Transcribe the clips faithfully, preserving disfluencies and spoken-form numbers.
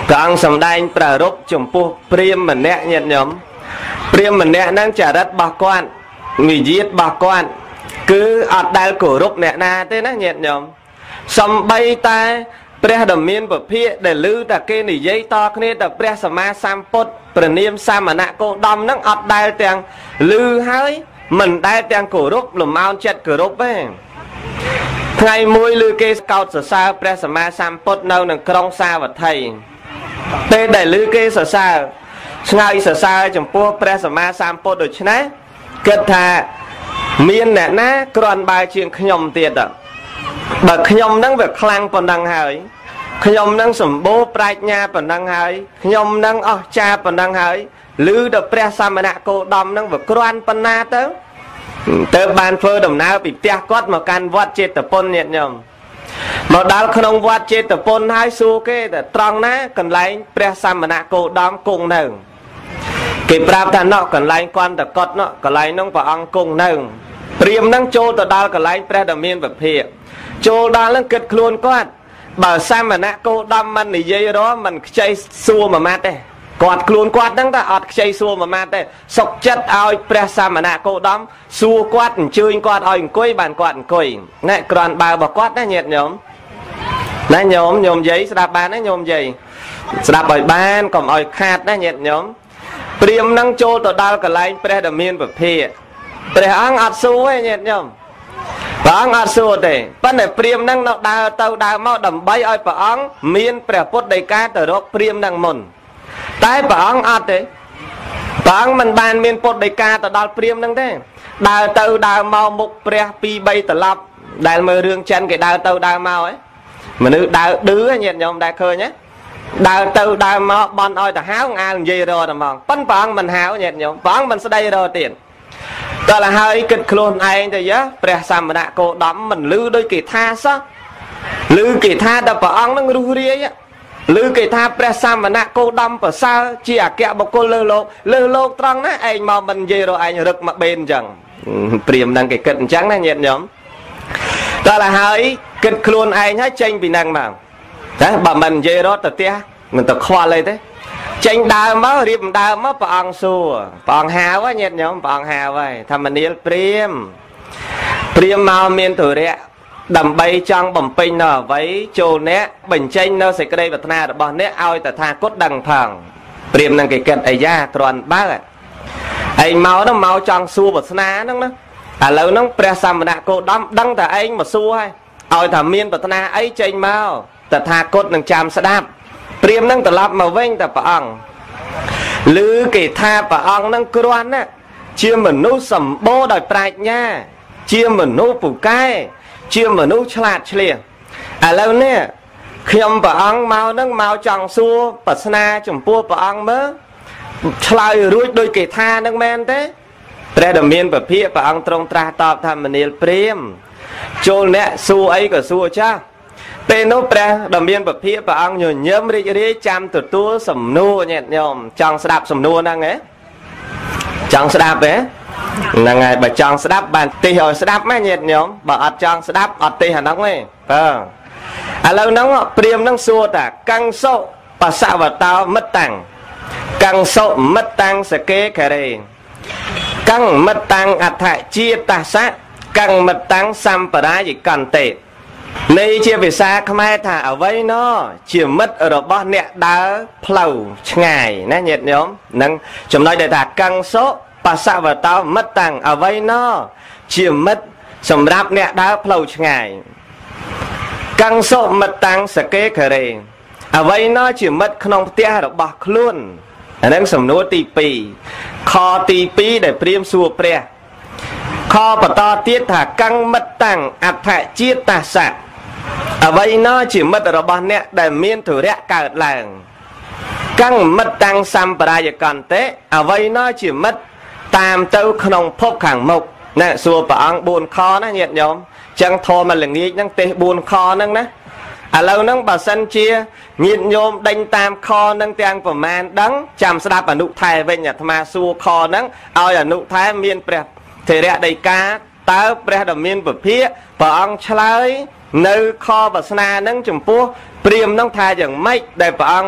Càng sầm đai pra rốt chủng pu priêm mình nè nhiệt nhóm priêm mình nè năng trả đất bà quan người giết bà quan cứ ọt đai cổ rốt nè na thế nè nhiệt nhóm sầm bay ta pre đầm miên bờ phía để lư ta kê nỉ giấy to kia ta pre sama sampot pre niêm samana cô đom năng ọt đai tiền lư hái mình đai tiền cổ rốt lùm ao chặt cổ rốt ấy ngày mùi lư kê cao sở sa pre sama sampot nâu nằng krong sa vật thầy tê để lư kê sở sa ngay sở sa trong pua pre sama sampot được chứ nè kết thà miên nè ná còn bài chuyện nhom tiền đó bậc nhom năng việc khlang còn đang hỏi nhom năng sủng bố prạch nha còn đang hỏi nhom năng ở cha còn đang hỏi lư được pre samana cô đom năng việc quan pan na tới tới ban phơi đồng nào bị tia quát mà can vót chết tập pôn nhiệt nhom mà đào không vót chết tập pôn hai xu cái để trăng ná cần lấy pre samana cô đom cùng nừng cái prab thằng nọ cần lấy quan tập cốt nọ cần lấy nông vào ăn cùng nừng priêm năng châu tập đào cần lấy pre đầm miên vật thiệt châu đào năng kết luôn quát bảo samana cô đom mình thì dây đó mình chơi xua mà mát đây quạt luôn quạt năng ta ọt chơi xua mà mát đây sọc chất ao pre samana cô đom xua quạt chơi quạt ao quay bàn quạt quay nè còn bà bà quát đó nhiệt nhóm nè nhóm nhóm giấy đạp bàn đấy nhóm giấy đạp bởi ban còn ao khát đó nhiệt nhóm priêm năng châu tập đào cần lấy pre đầm miên vật thiệt pre ăn ọt xua ấy nhiệt nhóm bà ông ở xua thế bắt này priêm năng nó đào tàu đào mau đầm bay ơi bà ông miên pre phốt đầy cá từ đó priêm năng mồn tại bà ông ở thế bà ông mình bàn miên phốt đầy cá từ đó priêm năng thế đào tàu đào mau mục pre pi bay từ lọc đào mơ rương chân cái đào tàu đào mau ấy mà nữ đào đứa nhiệt nhóm đại khơi nhé đào tàu đào mau bọn ơi ta háo ngang gì rồi mà mong bắt bà ông mình háo nhiệt nhóm bà ông mình sẽ đây rồi tiền đó là hai kịch luôn ai thì nhá pre samana cô đấm mình lư đôi kỳ tha sao lư kỳ tha đập vào ông nó ru ria á lư kỳ tha pre samana cô đấm vào sao chỉ à kẹo bọc cô lơ lô lơ lô trăng á anh mà mình về rồi anh rực mà bên chẳng priêm đang cái kịch trắng này nhiệt nhóm đó là hai kịch luôn ai nhá tranh vì năng mà đấy bà mình về đó từ tia mình tập khoa lên thế tranh đào máu riệp đào máu bằng xua bằng hào quá nhiệt nhóm bằng hào vậy thầm mình yêu priêm priêm mau miên thủ rẹ đầm bay trong bầm pin nở với chồ nè bình tranh nó sẽ cái đây vật na bọn nè ao tại tha cốt đằng thẳng priêm năng cái kẹt ấy ra toàn bác ạ anh máu nó máu trong xua vật na nó à lâu nó pre samana cô đâm đăng tại anh mà xua hay ao thầm miên vật na ấy tranh mau tại tha cốt đằng chạm sẽ đáp priêm năng tập lập mà vinh tập bằng lư kỳ tha bà ông năng quan á chia mình nô sầm bô đòi prạch nha chia mình nô phủ cai chia mình nô chlat chlia à lâu nè khi ông bà ông mau năng mau chọn xua bà sna chủng pua bà ông mớ chলাই ruột đôi kỳ tha năng men thế pre đầm miên bà phía bà ông trong tra tọp tham mình yêu priêm chôn nè xua ấy cả xua cha tên nó pre đầm miên bậc phía bà ông nhồi nhớm đi đi chăm từ tua sầm nua nhẹ nhom chọn đạp sầm nua năng ấy chọn đạp ấy là ngày bà chọn đạp bàn tì hồi đạp mấy nhẹ nhom bà ọt chọn đạp ọt tì hả nóng ấy ờ à lâu nóng priêm nóng xua ta căng sâu bà sao vào tao mất tăng căng sâu mất tăng sẽ kế kề đây căng mất tăng ạt thải chia ta sát căng mất tăng xăm bà đá gì còn tệ này chia về xa không ai thả ở vây nó chỉ mất ở đó bao nẹ đá phẩu ngày nè nhiệt nhóm nâng chúng nói để thả căng số bà sao vào tao mất tăng ở vây nó chỉ mất sầm rạp nẹ đá phẩu ngày căng số mất tăng sẽ kế khởi đây ở vây nó chỉ mất không tia được bạc luôn nâng sầm nô tì pì kho tì pì để priêm xua pre kho bà to tiết thả căng mất tăng ạt thải chiết ta sạc ở vậy nó chỉ mất ở bọn nè để miên thử rẽ cả làng căng mất tăng xăm bà ra còn tế ở vậy nó chỉ mất tam tâu không phốc khẳng mộc nè xua bà ông buồn kho nó nhiệt nhóm chẳng thô mà là nghĩ năng tê buồn kho nâng ná à lâu nâng bà sân chia nhiệt nhôm đánh tam kho nâng tiếng của man đắng chăm sắp ở nụ thai về nhà thma xua kho nâng ôi ở nụ thai miên prẹp thì rẽ đầy cá tớ pre đầm miên bờ phía bà ông chơi nơi kho bà sna nâng chùm pua priêm nông thai chẳng mấy để bà ông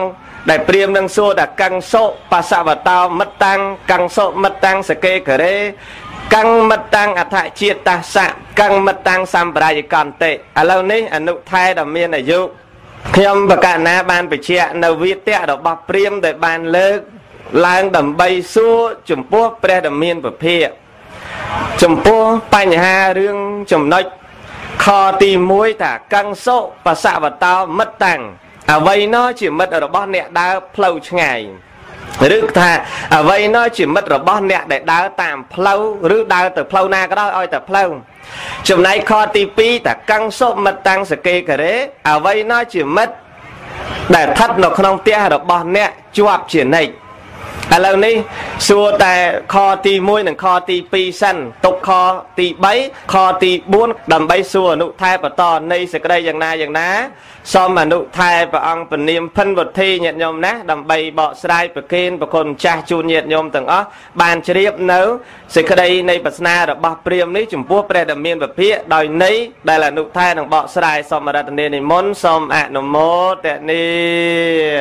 đại priêm đang xua đã căng sộ pa sa và tao mất tăng căng sộ mất tăng sẽ kê cờ rê căng mất tăng ạt hại chia ta sạm căng mất tăng sam brai còn tệ à lâu ní anh nụ thay đầm miên ở dụ nhom và cả na ban phải chia nâu viết tẹt đọc bọc priêm để ban lơ lang đầm bay xua chùm pua pre đầm miên và phê chùm pua bánh hà rương chùm nói kho tìm muối thả căng sộ và xạ vào tao mất tăng à vậy nó chỉ mất ở đó bó nẹ đá plau ngày rước thà à vậy nó chỉ mất ở bó nẹ để đá tạm plau rước đá từ plau na cái đó oi từ plau chùm này kho tìm pi thả căng sộ mất tăng sẽ kê cả đấy à vậy nó chỉ mất để thắt nó không tia được bó nẹ chuột chuyển này à lâu ní xua tại kho tì môi nâng kho tì pi săn tục kho tì bấy kho tì buôn đầm bấy xua nụ thai và to này sẽ có đây dạng na dạng ná so mà nụ thai và ông phần niệm phân vật thi nhận nhôm ná đầm bấy bọ srai và kên và con cha chun nhiệt nhôm từng ó bàn chếp nấu sẽ có đây này bật na được bọc priêm ní chủng pua pre đầm miên và phía đòi nấy đây là nụ thai nâng bọ srai so mà đặt nên này môn xóm ạ nụ mô tệ ni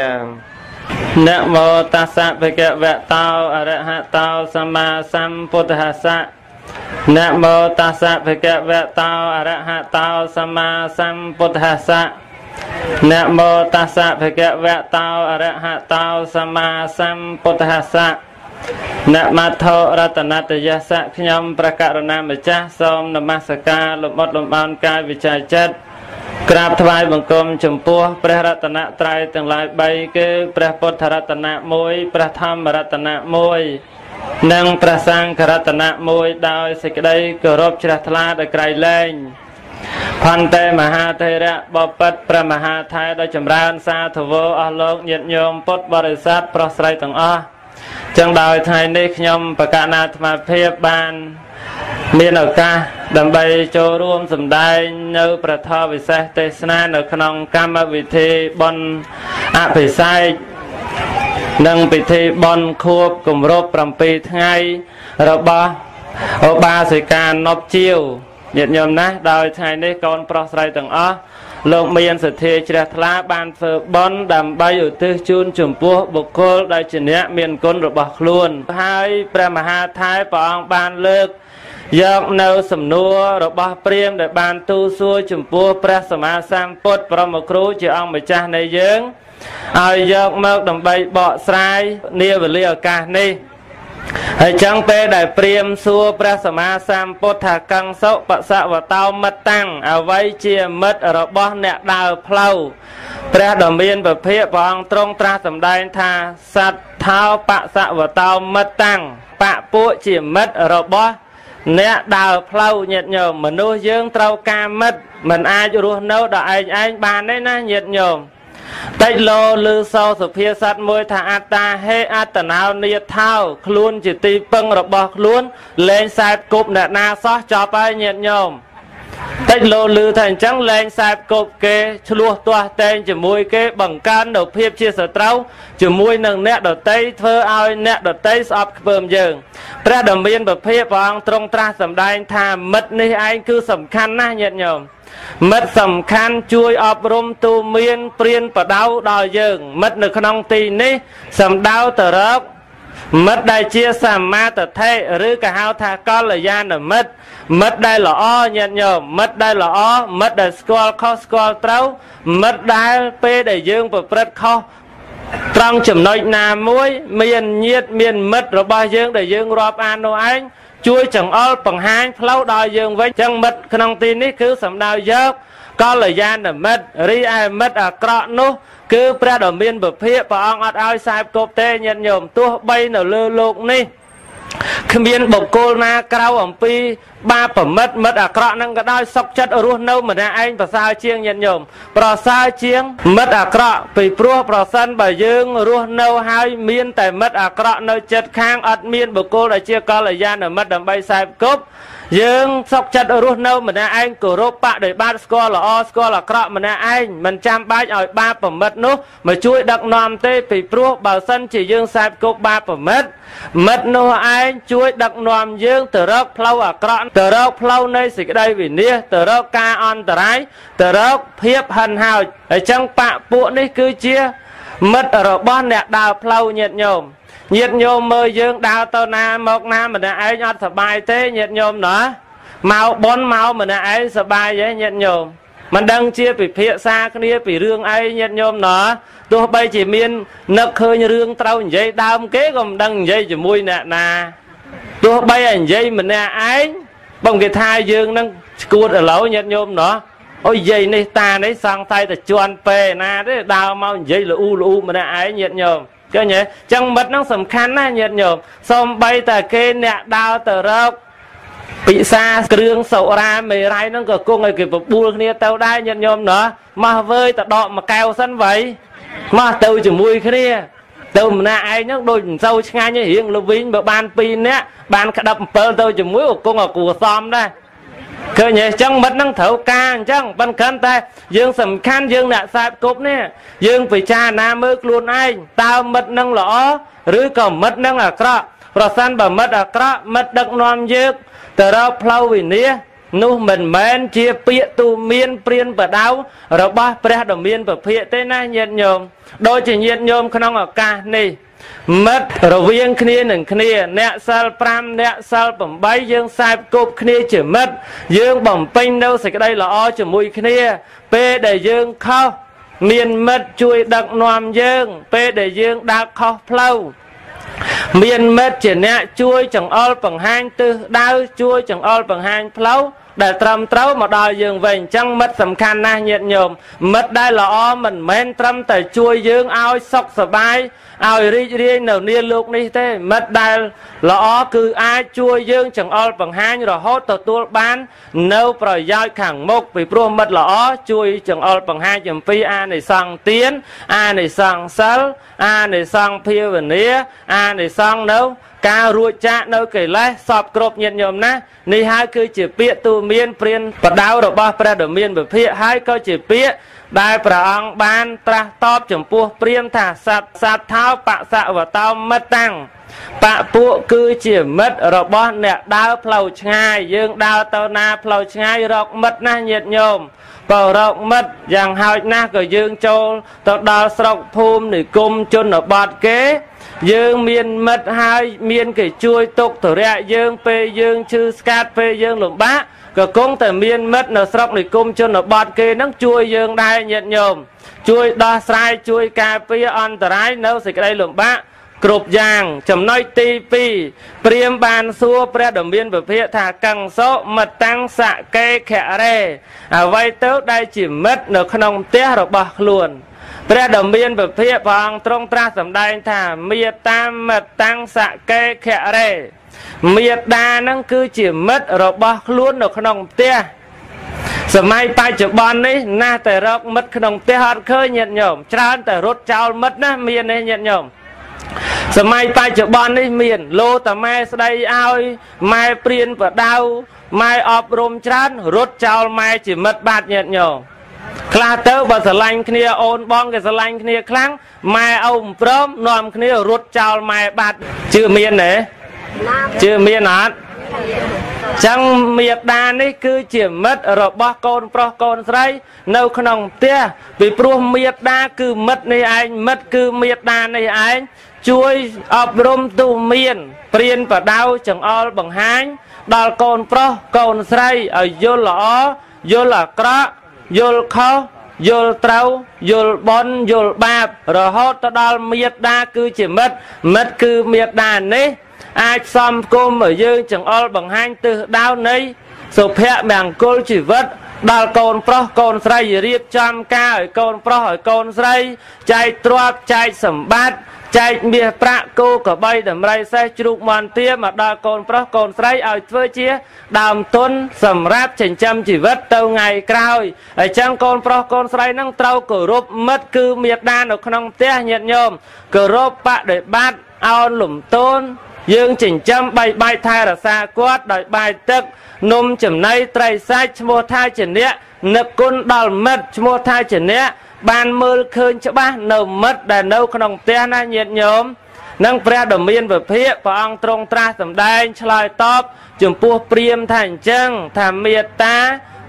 Namo tassa bhagavato arahato samma sambuddhassa. Namo tassa bhagavato arahato samma sambuddhassa. Namo tassa bhagavato arahato samma sambuddhassa. Namato ratanatayassa knyom prakarana machah som namaskar lomot lomban kai vichai chatក្រាបថ្វាយបង្គំចំពោះព្រះរតនត្រ័យទាំងឡាយបីគឺព្រះពុទ្ធរតនៈមួយព្រះធម្មរតនៈមួយនិងព្រះសង្ឃរតនៈមួយដោយសេចក្តីគោរពជ្រះថ្លាដោយក្រៃលែងផន្តេមហាថេរៈបពិតព្រះមហាថេរដ៏ចម្រើនសាធវោអស់លោកញាតិញោមពុទ្ធបរិស័ទប្រុសស្រីទាំងអស់ចឹងដោយថ្ងៃនេះខ្ញុំបកណាអាត្មាភាពបានមានឱកាសដើម្បីចូលរួមសម្ដែងនៅប្រធមវិសេសទេសនានៅក្នុងកម្មវិធីបុណ្យអភិសេកនិងពិធីបុណ្យខួបគម្រប់ប្រាំពីរថ្ងៃរបស់ឧបាសិកានប់ជាវញាតិញោមណាស់ដោយថ្ងៃនេះកូនប្រុសស្រីទាំងអស់លោកមានសទ្ធាជ្រះថ្លាបានធ្វើបុណ្យដើម្បីឧទ្ទិសជូនចំពោះបុគ្គលដែលជាអ្នកមានគុណរបស់ខ្លួនហើយព្រះមហាថេរព្រះអង្គបានលើកយកនៅសំណួររបស់ព្រាហ្មណ៍ដែលបានទូលសួរចំពោះព្រះសម្មាសម្ពុទ្ធបរមគ្រូជាអង្គម្ចាស់នៃយើងឲ្យយកមកដើម្បីបកស្រាយនាវេលាឱកាសនេះហើយចឹងពេលដែលព្រាហ្មណ៍សួរព្រះសម្មាសម្ពុទ្ធថាកੰសុបសវតោមិត្តតាំងអ្វីជាមិត្តរបស់អ្នកដើរផ្លូវព្រះដ៏មានពភៈព្រះអង្គទ្រង់ត្រាស់សម្ដែងថាសត្វថោបសវតោមិត្តតាំងបពួកជាមិត្តរបស់អ្នកដើរផ្លូវញាតិញោមមនុស្សយើងត្រូវការមិត្តមិនអាចរស់នៅដល់ឯងឯងបានទេណាញាតិញោមតែលោលឺសោសុភាសិតមួយថាអត្តាហេអត្តណោនិយថោខ្លួនជាទីពឹងរបស់ខ្លួនលែងសែបគប់អ្នកណាសោះចប់ហើយញាតិញោមតែលោលឺថាអញ្ចឹងលែងសែបគប់គេឆ្លោះទាស់តែងជាមួយគេបង្កើននៅភាពជាសត្រូវជាមួយនឹងអ្នកដតីធ្វើឲ្យអ្នកដតីស្អប់ខ្ពើមយើងព្រះដ៏មានពភៈព្រះអង្គទ្រង់ត្រាស់សម្ដែងថាមិត្តនេះឯងគឺសំខាន់ណាស់ញាតិញោមមិត្តសំខាន់ជួយអប់រំទូមានព្រានបដៅដល់យើងមិត្តនៅក្នុងទីនេះសំដៅទៅរកមិត្តដែលជាសមាទិដ្ឋិឬក៏ហៅថាកល្យាណមិត្តមិត្តដែលល្អញាតិញោមមិត្តដែលល្អមិត្តដែលស្គាល់ខុសស្គាល់ត្រូវមិត្តដែលពេលដែលយើងប្រព្រឹត្តខុសត្រង់ចំណុចណាមួយមានញាតិមានមិត្តរបស់យើងដែលយើងរាប់អាននោះឯងជួយចង្អុលបង្ហាញផ្លូវដល់យើងវិញចឹងមិត្តក្នុងទីនេះគឺសំដៅយកកល្យាណមិត្តរីឯមិត្តអាក្រក់នោះគឺព្រះដ៏មានពភៈព្រះអង្គអត់ឲ្យសែបគប់ទេញាតិញោមទោះបីនៅលើលោកនេះគ្មានបុគ្គលណាក្រៅអំពីបាបប្រមិតមិត្តអាក្រក់នឹងក៏ដោយសុខចិត្តរស់នៅម្នាក់ឯងប្រសើរជាងញាតិញោមប្រសើរជាងមិត្តអាក្រក់ពីព្រោះប្រសិនបើយើងរស់នៅហើយមានតែមិត្តអាក្រក់នៅចិត្តខាងអត់មានបុគ្គលដែលជាកល្យាណមិត្តដើម្បីសែបគប់យើងសុខចិត្តរស់នៅម្នាក់ឯងគោរពបដិបត្តិស្គាល់ល្អស្គាល់អាក្រក់ម្នាក់ឯងមិនចាំបាច់ឲ្យបាបប្រមិតនោះមកជួយដឹកនាំទេពីព្រោះបើសិនជាយើងសែបគប់បាបប្រមិតមិត្តនោះឯងជួយដឹកនាំយើងទៅរកផ្លូវអាក្រក់ទៅរកផ្លូវនៃសេចក្តីវិនាសទៅរកការអន្តរាយទៅរកភាពហិនហោចអញ្ចឹងបពួកនេះគឺជាមិត្តរបស់អ្នកដើរផ្លូវញាតិញោមញាតិញោមមើលយើងដើរទៅណាមកណាម្នាក់ឯងអត់សប្បាយទេញាតិញោមណាមកបនមកម្នាក់ឯងសប្បាយទេញាតិញោមមិនដឹងជាពិភាក្សាគ្នាពីរឿងអីញាតិញោមណាទោះបីជាមាននឹកឃើញរឿងត្រូវនិយាយដើមគេក៏មិនដឹងនិយាយជាមួយអ្នកណាទោះបីតែនិយាយម្នាក់ឯងបងគេថាយើងនឹងឈួតឥឡូវញាតិញោមណាអូយយាយនេះតានេះសង្ស័យតែជន់ពេណាទេដើរមកនិយាយលូលូម្នាក់ឯងញាតិញោមឃើញទេចឹងមិត្តហ្នឹងសំខាន់ណាស់ញាតិញោមសូម្បីតែគេអ្នកដើរទៅរកពិសាគ្រឿងសុរាមេរ័យហ្នឹងក៏គង់ឲ្យគេបបួលគ្នាទៅដែរញាតិញោមណាមកវើយទៅដកមួយកែវសិនវ៉ៃមកទៅជាមួយគ្នាទៅម្នាក់ឯងហ្នឹងដូចមិនសូវឆ្ងាញ់ទេរៀងលវិញបើបានពីរនាក់បានក្តាប់អំពិលទៅជាមួយគង់ឲ្យគួសមដែរឃើញទេចឹងមិត្តហ្នឹងត្រូវការអញ្ចឹងប៉ុន្តែតែយើងសំខាន់យើងអ្នកសាបគប់នេះយើងពិចារណាមើលខ្លួនឯងតើមិត្តហ្នឹងល្អឬក៏មិត្តហ្នឹងអាក្រក់ប្រសិនបើមិត្តអាក្រក់មិត្តដឹកនាំយើងទៅរកផ្លូវវិនាសនោះមិនមែនជាពាក្យទូមានព្រានប្រដៅរបស់ព្រះដ៏មានពភៈទេណាញាតិញោមដូចជាញាតិញោមក្នុងឱកាសនេះមិត្តរវាងគ្នានឹងគ្នាអ្នកសិលប្រាំអ្នកសិលប្រាំបីយើងសែបគប់គ្នាជាមិត្តយើងបំពេញនៅសេចក្តីល្អជាមួយគ្នាពេលដែលយើងខុសមានមិត្តជួយដឹកនាំយើងពេលដែលយើងដើរខុសផ្លូវមានមិត្តជាអ្នកជួយចង្អុលបង្ហាញទិសដៅជួយចង្អុលបង្ហាញផ្លូវដែលត្រឹមត្រូវមកដល់យើងវិញអញ្ចឹងមិត្តសំខាន់ណាស់ញាតិញោមមិត្តដែលល្អមិនមែនត្រឹមតែជួយយើងឲ្យសុខសប្បាយឲ្យរីករាយនៅនាលោកនេះទេមិត្តដែលល្អគឺអាចជួយយើងចង្អុលបង្ហាញរហូតទទួលបាននៅប្រយោជន៍ខាងមុខពីព្រោះមិត្តល្អជួយចង្អុលបង្ហាញអំពីអានិសង្សទានអានិសង្សសិលអានិសង្សភាវនាអានិសង្សនៅការរួចចាកនៅកិលេសសពគ្រប់ញាតិញោមណានេះហើយគឺជាពាក្យទូមានព្រានប្រដៅរបស់ព្រះដ៏មានពភៈហើយក៏ជាពាក្យដែលព្រះអង្គបានត្រាស់តបចំពោះព្រាហ្មណ៍ថាសត្វសត្វថោបសវតោមិត្តតាំងបពួកគឺជាមិត្តរបស់អ្នកដើរផ្លូវឆ្ងាយយើងដើរទៅណាផ្លូវឆ្ងាយរកមិត្តណាញាតិញោមបើរកមិត្តយ៉ាងហោចណាស់ក៏យើងចូលទៅដល់ស្រុកភូមិនិគមជនបទគេយើងមានមិត្តហើយមានគេជួយទុកទរៈយើងពេលយើងឈឺស្កាត់ពេលយើងលំបាកក៏គង់តែមានមិត្តនៅស្រុកនិគមជនបទគេនឹងជួយយើងដែរញាតិញោមជួយដោះស្រាយជួយការពារអន្តរាយនៅសេចក្តីលំបាកគ្រប់យ៉ាងចំណុចទីពីរព្រាហ្មណ៍បានសួរព្រះដ៏មានពភៈថាកੰសោមិត្តតាំងសកេខរេអ្វីទៅដែលជាមិត្តនៅក្នុងផ្ទះរបស់ខ្លួនព្រះដ៏មានពភៈព្រះអង្គទ្រង់ត្រាស់សម្ដែងថាមេត្តាមិត្តតាំងសកេខរេមេត្តានឹងគឺជាមិត្តរបស់ខ្លួននៅក្នុងផ្ទះសម័យបច្ចុប្បន្ននេះណាស់តែរកមិត្តក្នុងផ្ទះអត់ឃើញញាតិញោមច្រើនតែរត់ចោលមិត្តណាមានទេញាតិញោមសម័យបច្ចុប្បន្ននេះមានលោតាម៉ែស្ដីឲ្យម៉ែព្រានប្រដៅម៉ែអប់រំច្រើនរត់ចោលម៉ែជាមិត្តបាត់ញាតិញោមខ្លះទៅបើស្រឡាញ់គ្នាអូនបងគេស្រឡាញ់គ្នាខ្លាំងម៉ែឪមិនព្រមនាំគ្នារត់ចោលម៉ែបាត់ជឿមានទេជឿមានអត់ចឹងមេត្តានេះគឺជាមិត្តរបស់កូនប្រុសកូនស្រីនៅក្នុងផ្ទះពីព្រោះមេត្តាគឺមិត្តនេះឯងមិត្តគឺមេត្តានេះឯងជួយអប់រំទូមានព្រានប្រដៅចង្អុលបង្ហាញដល់កូនប្រុសកូនស្រីឲ្យយល់ល្អយល់អាក្រក់យល់ខុសយល់ត្រូវយល់បុណ្យយល់បាបរហូតទៅដល់មេត្តាគឺជាមិត្តមិត្តគឺមេត្តានេះអាចផ្សំគុំឲ្យយើងចង្អុលបង្ហាញទិសដៅនៃសុភមង្គលជីវិតដល់កូនប្រុសកូនស្រីរៀបចំការឲ្យកូនប្រុសឲ្យកូនស្រីចែកទ្រព្យចែកសម្បត្តិចែកមាសប្រាក់គោក្របីដំរីសេះជ្រូកមាន់ទាមកដល់កូនប្រុសកូនស្រីឲ្យធ្វើជាដើមទុនសម្រាប់ចិញ្ចឹមជីវិតទៅថ្ងៃក្រោយហើយចឹងកូនប្រុសកូនស្រីនឹងត្រូវគោរពមិត្តគឺមេត្តានៅក្នុងផ្ទះញាតិញោមគោរពបដិបត្តិអោនលំទោនយើងចិញ្ចឹមបីបាយថែរក្សាគាត់ដោយបាយទឹកនំចំណីត្រីសាច់ឈ្មោះថាជាអ្នកនឹកគុណដល់មិត្តឈ្មោះថាជាអ្នកបានមើលឃើញច្បាស់នៅមិត្តដែលនៅក្នុងផ្ទះណាញាតិញោមនឹងព្រះដ៏មានពភៈព្រះអង្គទ្រង់ត្រាស់សម្ដែងឆ្លើយតបចំពោះព្រាហ្មណ៍ថាអញ្ចឹងថាមេត្តា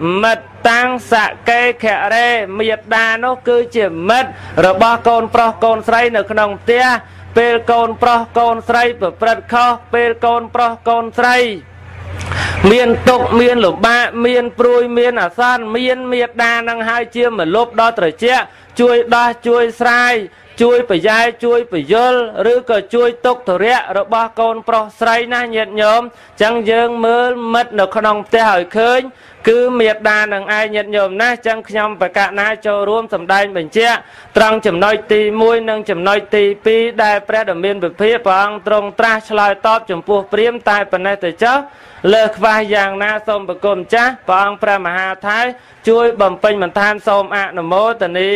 មិត្តតាំងសកេខរេមេដានោះគឺជាមិត្តរបស់កូនប្រុសកូនស្រីនៅក្នុងផ្ទះពេលកូនប្រុសកូនស្រីប្រព្រឹត្តខុសពេលកូនប្រុសកូនស្រីមានទុកមានលំបាកមានព្រួយមានអាសន្នមានមេដានឹងហើយជាមលុបដល់ត្រជាក់ជួយដោះជួយស្រាយជួយប្រយ៉ែជួយពយល់ឬក៏ជួយទុកទរៈរបស់កូនប្រុសស្រីណាញាតិញោមចឹងយើងមើលមិត្តនៅក្នុងផ្ទះឲ្យឃើញគឺមេដានឹងឯងញាតិញោមណាចឹងខ្ញុំបកណាចូលរួមសម្ដែងបញ្ជាក់ត្រង់ចំណុចទីមួយនិងចំណុចទីពីរដែលព្រះដ៏មានពភាព្រះអង្គទ្រង់ត្រាស់ឆ្លើយតបចំពោះព្រាហ្មណ៍តែប៉ុណ្ណេះទៅចុះលើខ្វះយ៉ាងណាសូមបង្គំចាស់ព្រះអង្គព្រះមហាថៃជួយបំពេញបន្ថែមសូមអនុមោទនា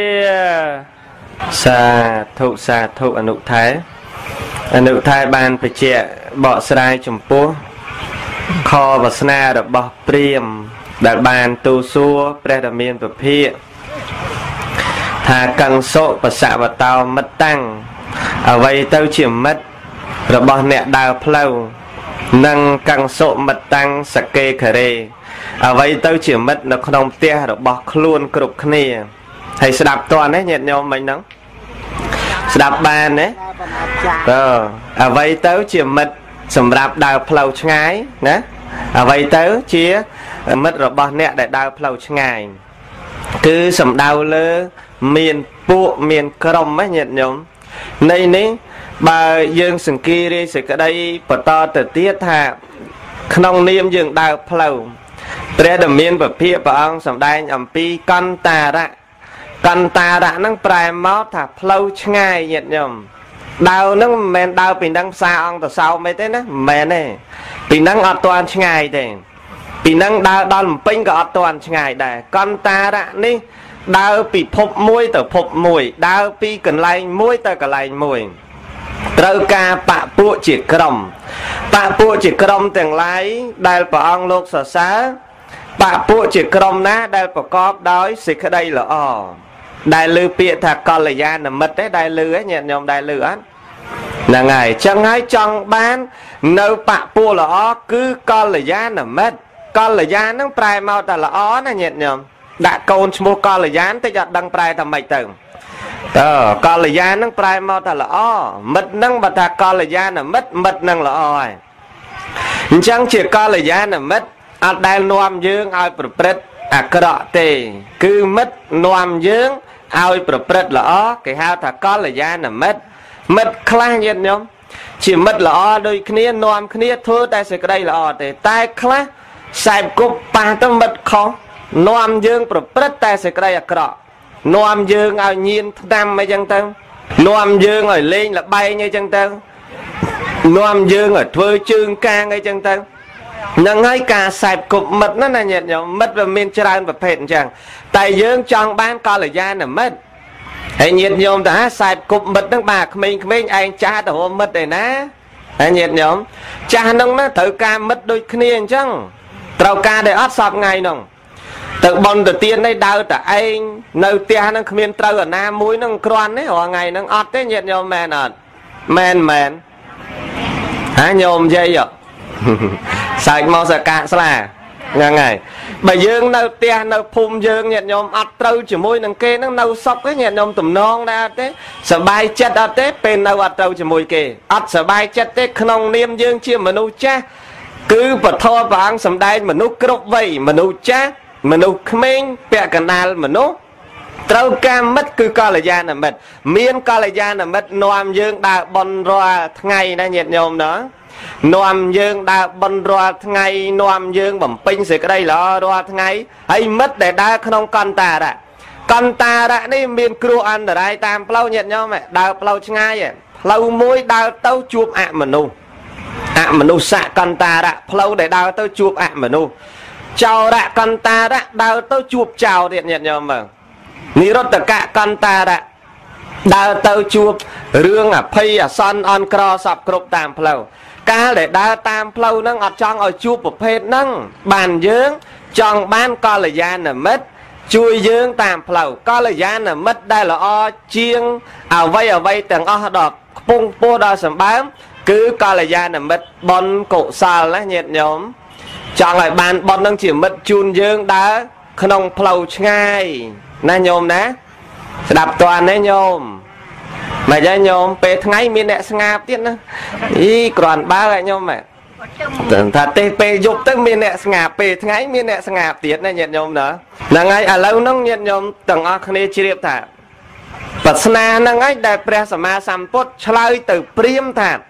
សាធុសាធុអនុថែអនុថែបានបញ្ជាក់បកស្រាយចំពោះខវាសនារបស់ព្រាហ្មណ៍ដែលបានទូសួរព្រះដ៏មានពភាថាកੰសុបសវតោមិត្តតាំងអ្វីទៅជាមិត្តរបស់អ្នកដើរផ្លូវនិងកੰសុមិត្តតាំងសកេខរេអ្វីទៅជាមិត្តនៅក្នុងផ្ទះរបស់ខ្លួនគ្រប់គ្នាហើយស្ដាប់តើណាញាតិញោមមិញហ្នឹងស្ដាប់បានណាតើអ្វីទៅជាមិត្តសម្រាប់ដើរផ្លូវឆ្ងាយណាអ្វីទៅជាមិត្តរបស់អ្នកដែលដើរផ្លូវឆ្ងាយគឺសំដៅលើមានពួកមានក្រុមណាញាតិញោមនៃនេះបើយើងសង្កេតរីសេចក្តីបន្តទៅទៀតថាក្នុងនាមយើងដើរផ្លូវព្រះដ៏មានពភាព្រះអង្គសម្ដែងអំពីកន្តារៈកន្តារៈហ្នឹងប្រែមកថាផ្លូវឆ្ងាយញាតិញោមដើរហ្នឹងមិនមែនដើរពីហ្នឹងផ្សារអង្គតសោមអីទេណាមិនមែនទេពីហ្នឹងអត់ទាន់ឆ្ងាយទេពីហ្នឹងដើរដល់លំពេញក៏អត់ទាន់ឆ្ងាយដែរកន្តារៈនេះដើរពីភពមួយទៅភពមួយដើរពីកន្លែងមួយទៅកន្លែងមួយត្រូវការបពពួកជាក្រុមបពពួកជាក្រុមទាំងឡាយដែលព្រះអង្គលោកសរសើរបពពួកជាក្រុមណាដែលប្រកបដោយសេចក្តីល្អដែលលើពាក្យថាកល្យាណមិត្តទេដែលលើហ៎ញាតិញោមដែលលើអត់ហ្នឹងហើយចឹងហើយចង់បាននៅបពពួកល្អគឺកល្យាណមិត្តកល្យាណហ្នឹងប្រែមកតែល្អណាញាតិញោមដាក់កូនឈ្មោះកល្យាណតិចអត់ដឹងប្រែថាម៉េចទៅតើកល្យាណហ្នឹងប្រែមកថាល្អមិត្តហ្នឹងបើថាកល្យាណមិត្តមិត្តហ្នឹងល្អហើយអញ្ចឹងជាកល្យាណមិត្តអត់ដែលនាំយើងឲ្យប្រព្រឹត្តអាក្រក់ទេគឺមិត្តនាំយើងឲ្យប្រព្រឹត្តល្អគេហៅថាកល្យាណមិត្តមិត្តខ្លះញាតិញោមជាមិត្តល្អដូចគ្នានាំគ្នាធ្វើតែសេចក្តីល្អទេតែខ្លះខ្សែគប់ប៉ះទៅមិត្តខុសនាំយើងប្រព្រឹត្តតែសេចក្តីអាក្រក់នាំយើងឲ្យញៀនថ្នាំអីចឹងទៅនាំយើងឲ្យលេងល្បែងអីចឹងទៅនាំយើងឲ្យធ្វើជើងកាងអីចឹងទៅនឹងហើយការខ្សែគប់មិត្តណាណាញាតិញោមមិត្តវាមានច្រើនប្រភេទអញ្ចឹងតែយើងចង់បានកល្យាណមិត្តហើយញាតិញោមតាខ្សែគប់មិត្តហ្នឹងបាទក្មេងៗឯងចាស់ទៅរកមិត្តឯណាហើយញាតិញោមចាស់ហ្នឹងណាត្រូវការមិត្តដូចគ្នាអញ្ចឹងត្រូវការតែអត់សពថ្ងៃហ្នឹងទៅបនទៅទៀននេះដើរតែឯងនៅផ្ទះហ្នឹងគ្មានត្រូវអាណាមួយហ្នឹងគ្រាន់ទេរាល់ថ្ងៃហ្នឹងអត់ទេញាតិញោមមែនអត់មែនមែនហាញោមយាយសើចមកសកាស្លាហ្នឹងហើយបើយើងនៅផ្ទះនៅភូមិយើងញាតិញោមអត់ត្រូវជាមួយនឹងគេហ្នឹងនៅសុខទេញាតិញោមទំនងដែរអត់ទេសบายចិត្តអត់ទេពេលនៅអត់ត្រូវជាមួយគេអត់សบายចិត្តទេក្នុងនាមយើងជាមនុស្សចាស់គឺពធព្រះអង្គសម្ដែងមនុស្សគ្រប់វ័យមនុស្សចាស់មនុស្សក្មេងពាក់កណ្ដាលមនុស្សត្រូវការមិត្តគឺកល្យាណមិត្តមានកល្យាណមិត្តនាំយើងដើរបន់រាល់ថ្ងៃណាញាតិញោមណានាំយើងដើរបន់រាល់ថ្ងៃនាំយើងបំពេញសេចក្តីល្អរាល់ថ្ងៃហើយមិត្តដែលដើរក្នុងកន្តារៈកន្តារៈនេះមានគ្រោះអន្តរាយតាមផ្លូវញាតិញោមដើរផ្លូវឆ្ងាយផ្លូវមួយដើរទៅជួបអមនុស្សអមនុស្សសកន្តារៈផ្លូវដែលដើរទៅជួបអមនុស្សចោរៈកន្តារៈដើរទៅជួបចោរទៀតញាតិញោមមើលនិរតកៈកន្តារៈដើរទៅជួបរឿងអភ័យអាសន្នអន់ក្រសពគ្រប់តាមផ្លូវកាលដែលដើរតាមផ្លូវហ្នឹងអត់ចង់ឲ្យជួបប្រភេទហ្នឹងបានយើងចង់បានកល្យាណមិត្តជួយយើងតាមផ្លូវកល្យាណមិត្តដែលល្អជាងអ្វីអ្វីទាំងអស់ដល់ខ្ពង់ខ្ពស់ដល់សម្បើមគឺកល្យាណមិត្តបុណ្យកុសលណាញាតិញោម chẳng lại bàn bọn năng chỉ mất chun dương đá không phlau ngay na nhôm ná đạp toàn đấy nhôm mà ra nhôm pe ngay miền nẹt ngáp tiếc nữa ý còn ba lại nhôm mà thật tê pe dục tới miền nẹt ngáp pe ngay miền nẹt ngáp tiếc này nhiệt nhôm nữa là ngay à lâu nông nhiệt nhôm từng ở khné chia thả bát na năng ấy đại pre sama samput chlai từ priêm thả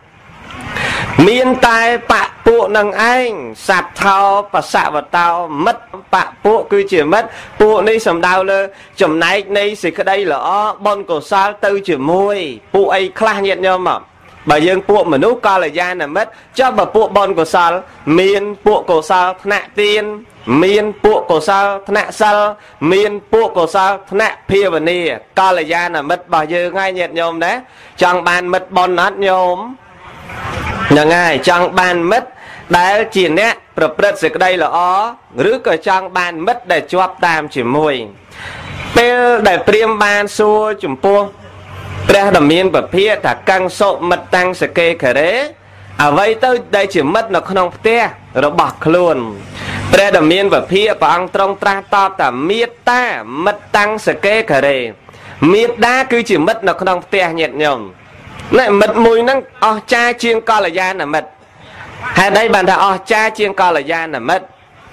miền tai bạ bộ năng anh sạp thao và sạ vật tao mất bạ bộ cứ chỉ mất bộ này sầm đau lơ chấm này này xịt cái đây là bon cổ sao tư chỉ môi bộ ấy khla nhiệt nhau mà bà dương bộ mà nấu co là da là mất cho bà bộ bon cổ sao miền bộ cổ sao nạ tiên miền bộ cổ sao nạ sao miền bộ cổ sao nạ pia và nè co là da là mất bà dương ngay nhiệt nhau đấy chẳng bàn mất bon nát nhauยังไงจังบานมัดได้จีนเนี่ยประพฤติสิ่งใดหรอหรือก็จังบานมัดได้จวบตามจิมวยเป็นได้เปรียมบานซัวจุ่มปัวพระดำเนินประเภทถ้ากังโสมัดตังสเกเขเรเอาไว้เต้าได้จิมัดนกขนมเตี้ยเราบอกคลุนพระดำเนินประเภทปางตรงตราตอบแต่เมียตามัดตังสเกเขเรเมียดาคือจิมัดนกขนมเตี้ยเหยียดยมnày mật mùi năng ở cha chiên co là da là mật hay đây bạn ta ở cha chiên co là da là mật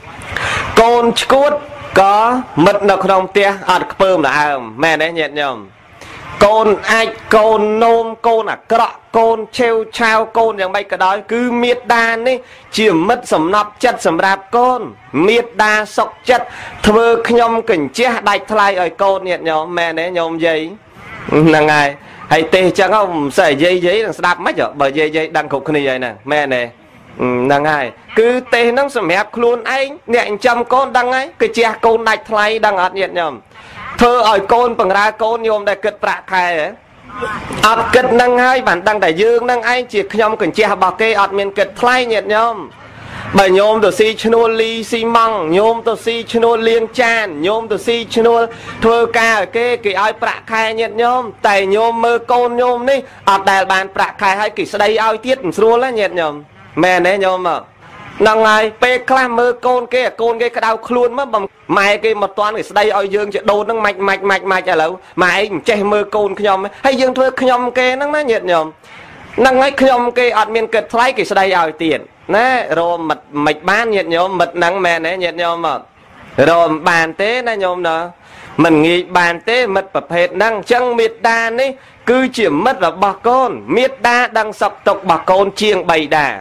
con cút có mật nó không tia ở bơm là à mẹ đấy nhận nhầm con ai con nôm con à cọ con treo trao conอย่างmấy cái đó cứ miệt đa ní chỉ mất sầm nắp chất sầm rạp con miệt đa sọc chất thưa nhom cảnh chia đại thay ở con nhận nhầm mẹ đấy nhom gì là ngày hay tê chẳng không sợi dây giấy đang đạp mất rồi bởi dây dây đang cục này vậy nè mẹ này là ngày cứ tê nó sầm hẹp luôn anh nhện trăm con đang ấy cái chia con đại thay đang ở nhiệt nhầm thơ ở con bằng ra con nhôm đại kết bạc khai ấy ọt kết năng hai bản đang đại dương năng anh chỉ nhom cần chia bảo kê ọt miền kết thay nhiệt nhom bởi nhôm từ si chnu ly xi măng nhôm từ si chnu liên chan nhôm từ si chnu thưa ca ở cái cái ai bạc khai nhiệt nhôm tại nhôm mơ con nhôm ní ọt đại bàn bạc khai hay kỳ đây ai tiết xua lá nhiệt nhôm mẹ đấy nhôm mà năng ai pe clam mơ con cái con cái đau luôn mất bằng mai cái một toán cái đây ai dương chỉ đồ năng mạch mạch mạch mạch ở lâu mai che mơ con nhôm hay dương thưa nhôm cái năng nó nhiệt nhôm năng ấy nhôm cái ọt miền kết thay kỳ đây ai tiền nè rồi mật mạch ban nhiệt nhôm mật nắng mẹ này nhiệt nhôm mà rồi bàn tế này nhôm đó mình nghĩ bàn tế mật bập hết năng chân miệt đa ní cứ chỉ mất là bà con miệt đa đang sọc tộc bà con chiêng bày đà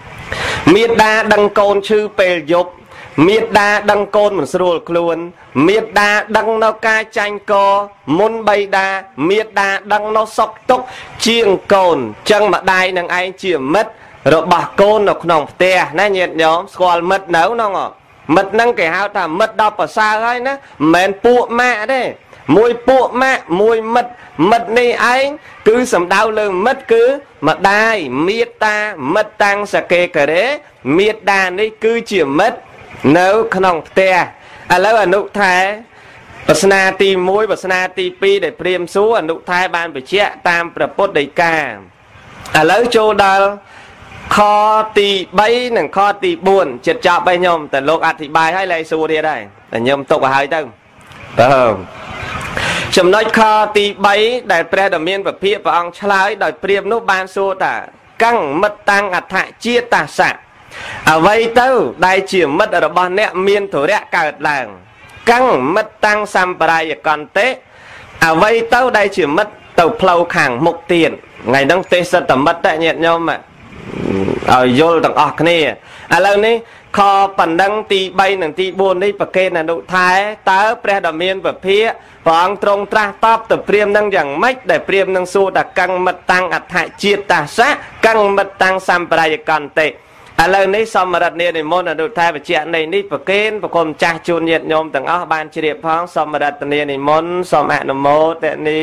miệt đa đăng con chư pê dục miệt đa đăng con mình sưu luôn miệt đa đăng nó ca tranh co môn bày đa miệt đa đăng nó sọc tộc chiêng cồn chân mà đai năng ai chỉ mất rồi bà con nó không tè nè nhiệt nhóm còn mật nấu nó ngọ mật năng cái hao ta mật đọc ở xa ấy nè men pụ mẹ đấy mùi pụ mẹ mùi mật mật này anh cứ sầm đau lưng mất cứ mà đai miết ta mật tăng sa kê cả đấy miết đàn đấy cứ chỉ mất nấu không tè à lâu ở nụ thái Pasna ti môi pasna ti pi để priêm số ở nụ thái ban phải che tam prapot đầy ca à lâu châu đào kho tì bay nè kho tì buồn chật chọ bay nhomแต่โลกอธิบายให้ไรสูเดียได้แต่nhomตกหายตึงเออចំណុចខទី3ដែលព្រះដ៏មានពភាព្រះអង្គឆ្លើយដោយព្រាហ្មណ៍នោះបានសួរថាកាំងមិត្តតាំងអដ្ឋជាតាសៈអ្វីទៅដែលជាមិត្តរបស់អ្នកមានធរៈកើតឡើងកាំងមិត្តតាំងសម្បរាយកន្តេអ្វីទៅដែលជាមិត្តទៅផ្លូវខាងមុខទៀតថ្ងៃហ្នឹងទេសតមិត្តតែញាតិញោមឲ្យយល់ទាំងអស់គ្នាឥឡូវនេះខបណ្ដឹងទី3និងទី4នេះប្រកេនអនុថែតើព្រះដ៏មានពភាព្រះអង្គទ្រង់ត្រាស់តបទៅព្រាហ្មណ៍នឹងយ៉ាងម៉េចដែលព្រាហ្មណ៍នឹងសួរថាកាំងមិត្តតាំងអដ្ឋជាតាសៈកាំងមិត្តតាំងសម្បរាយកន្តេឥឡូវនេះសូមរដ្ឋនានិមន្តអនុថែបច្ចៈនៃនេះប្រកេនប្រគុណចាស់ជូនញាតិញោមទាំងអស់បានជ្រាបផងសូមរដ្ឋនានិមន្តសូមអនុមោទនា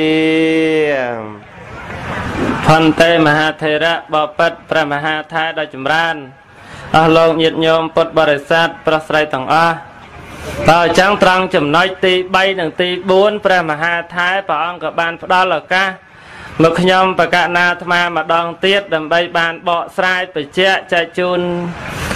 ផន្តេមហាថេរៈបពិតព្រះមហាថែដ៏ចម្រើនអស់លោកញាតិញោមពុទ្ធបរិស័ទប្រស្រីទាំងអស់តើអញ្ចឹងត្រង់ចំណុចទី3និងទី4ព្រះមហាថែព្រះអង្គក៏បានផ្ដល់ឱកាសមកខ្ញុំបកណាអាត្មាម្ដងទៀតដើម្បីបានបកស្រាយបញ្ជាក់ចែកជូន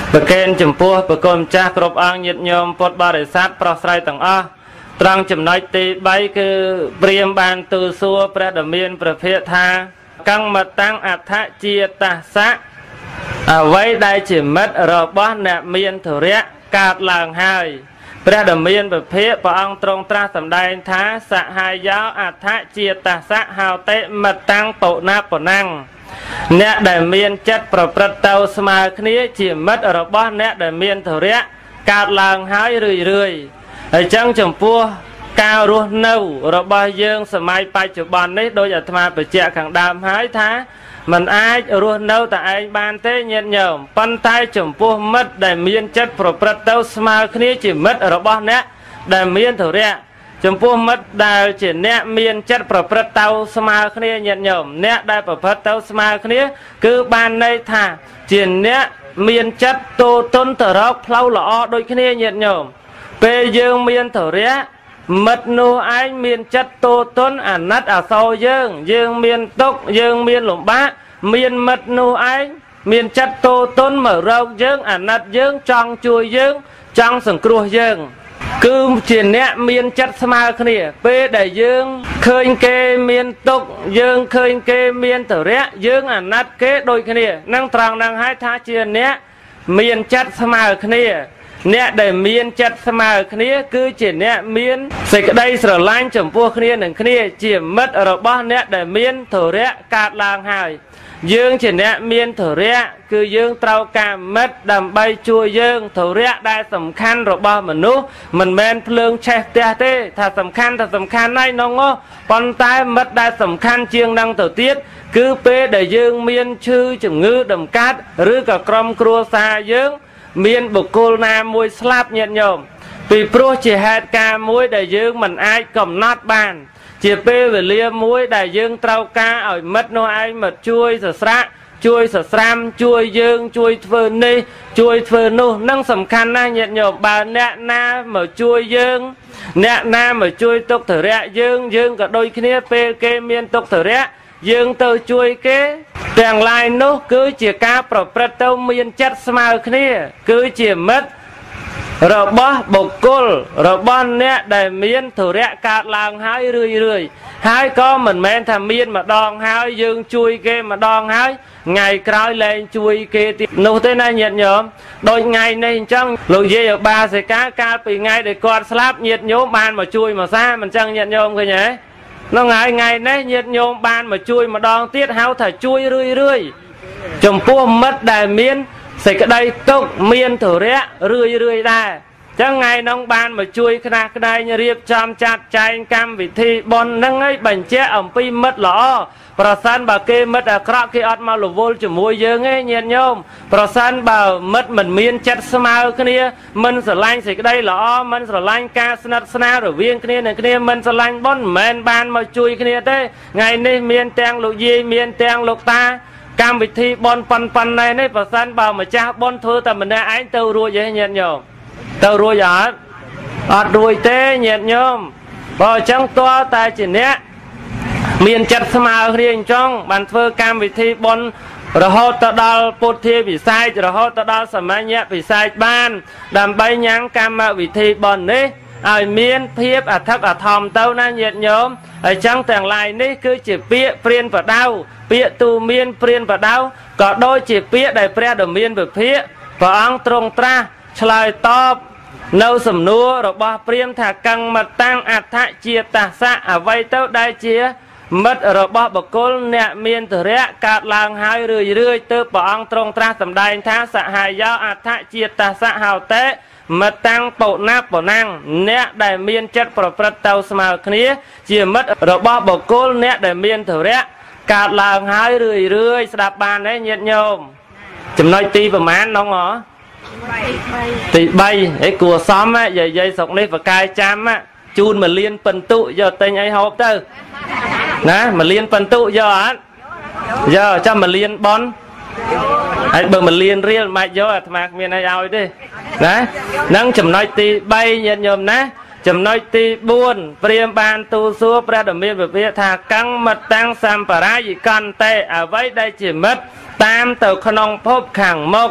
ប្រកេនចំពោះប្រគំចាស់គ្រប់អង្គញាតិញោមពុទ្ធបរិស័ទប្រុសស្រីទាំងអស់ត្រង់ចំណុចទី3គឺព្រាហ្មណ៍បានទូលសួរព្រះដ៏មានព្រះភិក្ខថាកម្មតាំងអដ្ឋជាតស្សៈអ្វីដែលជាមិត្តរបស់អ្នកមានធរៈកើតឡើងហើយព្រះដ៏មានព្រះភិក្ខព្រះអង្គទ្រង់ត្រាស់សម្ដែងថាសហាយោអដ្ឋជាតស្សៈហោតិមិត្តតាំងបុណាបណាំងអ្នកដែលមានចិត្តប្រព្រឹត្តទៅស្មើគ្នាជាមិត្តរបស់អ្នកដែលមានធរៈកើតឡើងហើយរឿយរឿយហើយចឹងចំពោះការរស់នៅរបស់យើងសម័យបច្ចុប្បន្ននេះដោយអាត្មាបញ្ជាក់ខាងដើមហើយថាมันអាចរស់នៅតែឯងបានទេញាតិញោមប៉ុន្តែចំពោះមិត្តដែលមានចិត្តប្រព្រឹត្តទៅស្មើគ្នាជាមិត្តរបស់អ្នកដែលមានធរៈចំពោះមិត្តដែលជាអ្នកមានចិត្តប្រព្រឹត្តទៅស្មើគ្នាញាតិញោមអ្នកដែលប្រព្រឹត្តទៅស្មើគ្នាគឺបានន័យថាជាអ្នកមានចិត្តទោទនទៅរកផ្លូវល្អដូចគ្នាញាតិញោមពេលយើងមានធរៈមិត្តនោះឯងមានចិត្តទោទនអាណិតអាសូរយើងយើងមានទុក្ខយើងមានលំបាកមានមិត្តនោះឯងមានចិត្តទោទនមករកយើងអាណិតយើងចង់ជួយយើងចង់សង្គ្រោះយើងគឺជាអ្នកមានចិត្តស្មើគ្នាពេលដែលយើងឃើញគេមានទុក្ខយើងឃើញគេមានធរៈយើងអាណិតគេដូចគ្នានឹងត្រង់នឹងហើយថាជាអ្នកមានចិត្តស្មើគ្នាអ្នកដែលមានចិត្តស្មើគ្នាគឺជាអ្នកមានសេចក្តីស្រឡាញ់ចំពោះគ្នានឹងគ្នាជាមិត្តរបស់អ្នកដែលមានធរៈកើតឡើងហើយយើងជាអ្នកមានធរៈគឺយើងត្រូវការមិត្តដើម្បីជួយយើងធរៈដែលសំខាន់របស់មនុស្សមិនមែនភ្លើងឆេះផ្ទះទេថាសំខាន់ថាសំខាន់ហើយនងប៉ុន្តែមិត្តដែលសំខាន់ជាងនឹងទៅទៀតគឺពេលដែលយើងមានឈឺជំងឺដំកាត់ឬក៏ក្រុមគ្រួសារយើងមានបុគ្គលណាមួយស្លាប់ញាតិញោមពីព្រោះជាហេតុការណ៍មួយដែលយើងមិនអាចកំណត់បានជាពេលវេលាមួយដែលយើងត្រូវការឲ្យមិត្តនោះឯងមកជួយសស្រាក់ជួយសស្រាំជួយយើងជួយធ្វើនេះជួយធ្វើនោះនឹងសំខាន់ណាស់ញាតិញោមបើអ្នកណាមកជួយយើងអ្នកណាមកជួយទុក្ខធរៈយើងយើងក៏ដូចគ្នាពេលគេមានទុក្ខធរៈយើងទៅជួយគេទាំងឡាយនោះគឺជាការប្រព្រឹត្តទៅមានចិត្តស្មើគ្នាគឺជាមិត្តរបស់បុគ្គលរបស់អ្នកដែលមានធរៈកើតឡើងហើយរឿយរឿយហើយក៏មិនមែនថាមានម្ដងហើយយើងជួយគេម្ដងហើយថ្ងៃក្រោយលែងជួយគេទៀតនោះទេណាញាតិញោមដូចថ្ងៃនេះអញ្ចឹងលោកយាយឧបាសិកាកាលពីថ្ងៃដែលគាត់ស្លាប់ញាតិញោមបានមកជួយមកសាមិនអញ្ចឹងញាតិញោមឃើញទេនោះហើយថ្ងៃនេះញាតិញោមបានមកជួយម្ដងទៀតហៅថាជួយរឿយរឿយចំពោះមិត្តដែលមានសេចក្តីទុក្ខមានធរៈរឿយរឿយដែរចឹងថ្ងៃនោះបានមកជួយខ្នះក្តែងរៀបចំចាត់ចែងកម្មវិធីបុណ្យហ្នឹងឲ្យបញ្ជាក់អំពីមិត្តល្អប្រសិនបើគេមិត្តអាក្រក់គេអត់មករវល់ជាមួយយើងទេញាតិញោមប្រសិនបើមិត្តមិនមានចិត្តស្មើគ្នាមិនស្រឡាញ់សេចក្តីល្អមិនស្រឡាញ់ការស្និទ្ធស្នាលរវាងគ្នានឹងគ្នាមិនស្រឡាញ់បុណ្យមិនមែនបានមកជួយគ្នាទេថ្ងៃនេះមានទាំងលោកយាយមានទាំងលោកតាកម្មវិធីបុណ្យប៉ុនប៉ុណ្ណេះនេះប្រសិនបើម្ចាស់បុណ្យធ្វើតែម្នាក់ឯងទៅរួចទេញាតិញោមទៅរួចអត់អត់រួចទេញាតិញោមបើអញ្ចឹងតើតែជាអ្នកមានចិត្តស្មើគ្នាអញ្ចឹងបានធ្វើកម្មវិធីបុណ្យរហូតទៅដល់ពុទ្ធាពិសេសរហូតទៅដល់សមញ្ញពិសេសបានដើម្បីញ៉ាំងកម្មវិធីបុណ្យនេះឲ្យមានភាពអធិកអធមទៅណាញាតិញោមអញ្ចឹងទាំងឡាយនេះគឺជាពាក្យព្រានប្រដៅពាក្យទូមានព្រានប្រដៅក៏ដូចជាពាក្យដែលព្រះដ៏មានវិភាកព្រះអង្គទ្រង់ត្រាស់ឆ្លើយតបនៅសំណួររបស់ព្រាហ្មណ៍ថាកម្មតាំងអដ្ឋជាតស្សៈអ្វីទៅដែលជាមិត្តរបស់បុគ្គលអ្នកមានធរៈកើតឡើងហើយរឿយរឿយទៅព្រះអង្គទ្រង់ត្រាស់សម្ដែងថាសហាយោអដ្ឋជាតស្សៈហោតិមិត្តតាំងបុណាបណាំងអ្នកដែលមានចិត្តប្រព្រឹត្តទៅស្មើគ្នាជាមិត្តរបស់បុគ្គលអ្នកដែលមានធរៈកើតឡើងហើយរឿយរឿយស្ដាប់បានទេញាតិញោមចំណុចទីប្រមាណនងហ៎ទី3ឯគួសមយាយយាយស្រុកនេះបកាយចាំជូនមួយលានពិន្ទុយកទិញអីហូបទៅណាមួយលានពិន្ទុយកអត់យកចាំមួយលានបនហើយបើមួយលានរៀលមិនបាច់យកអាត្មាគ្មានអីឲ្យទេណានឹងចំណុចទី3ញាតិញោមណាចំណុចទី4ព្រាហ្មណ៍បានទូលសួរព្រះដ៏មានវិភាកថាកម្មតាំងសម្បរាយិកន្តេអ្វីដែលជាមិត្តតាមទៅក្នុងភពខាងមុខ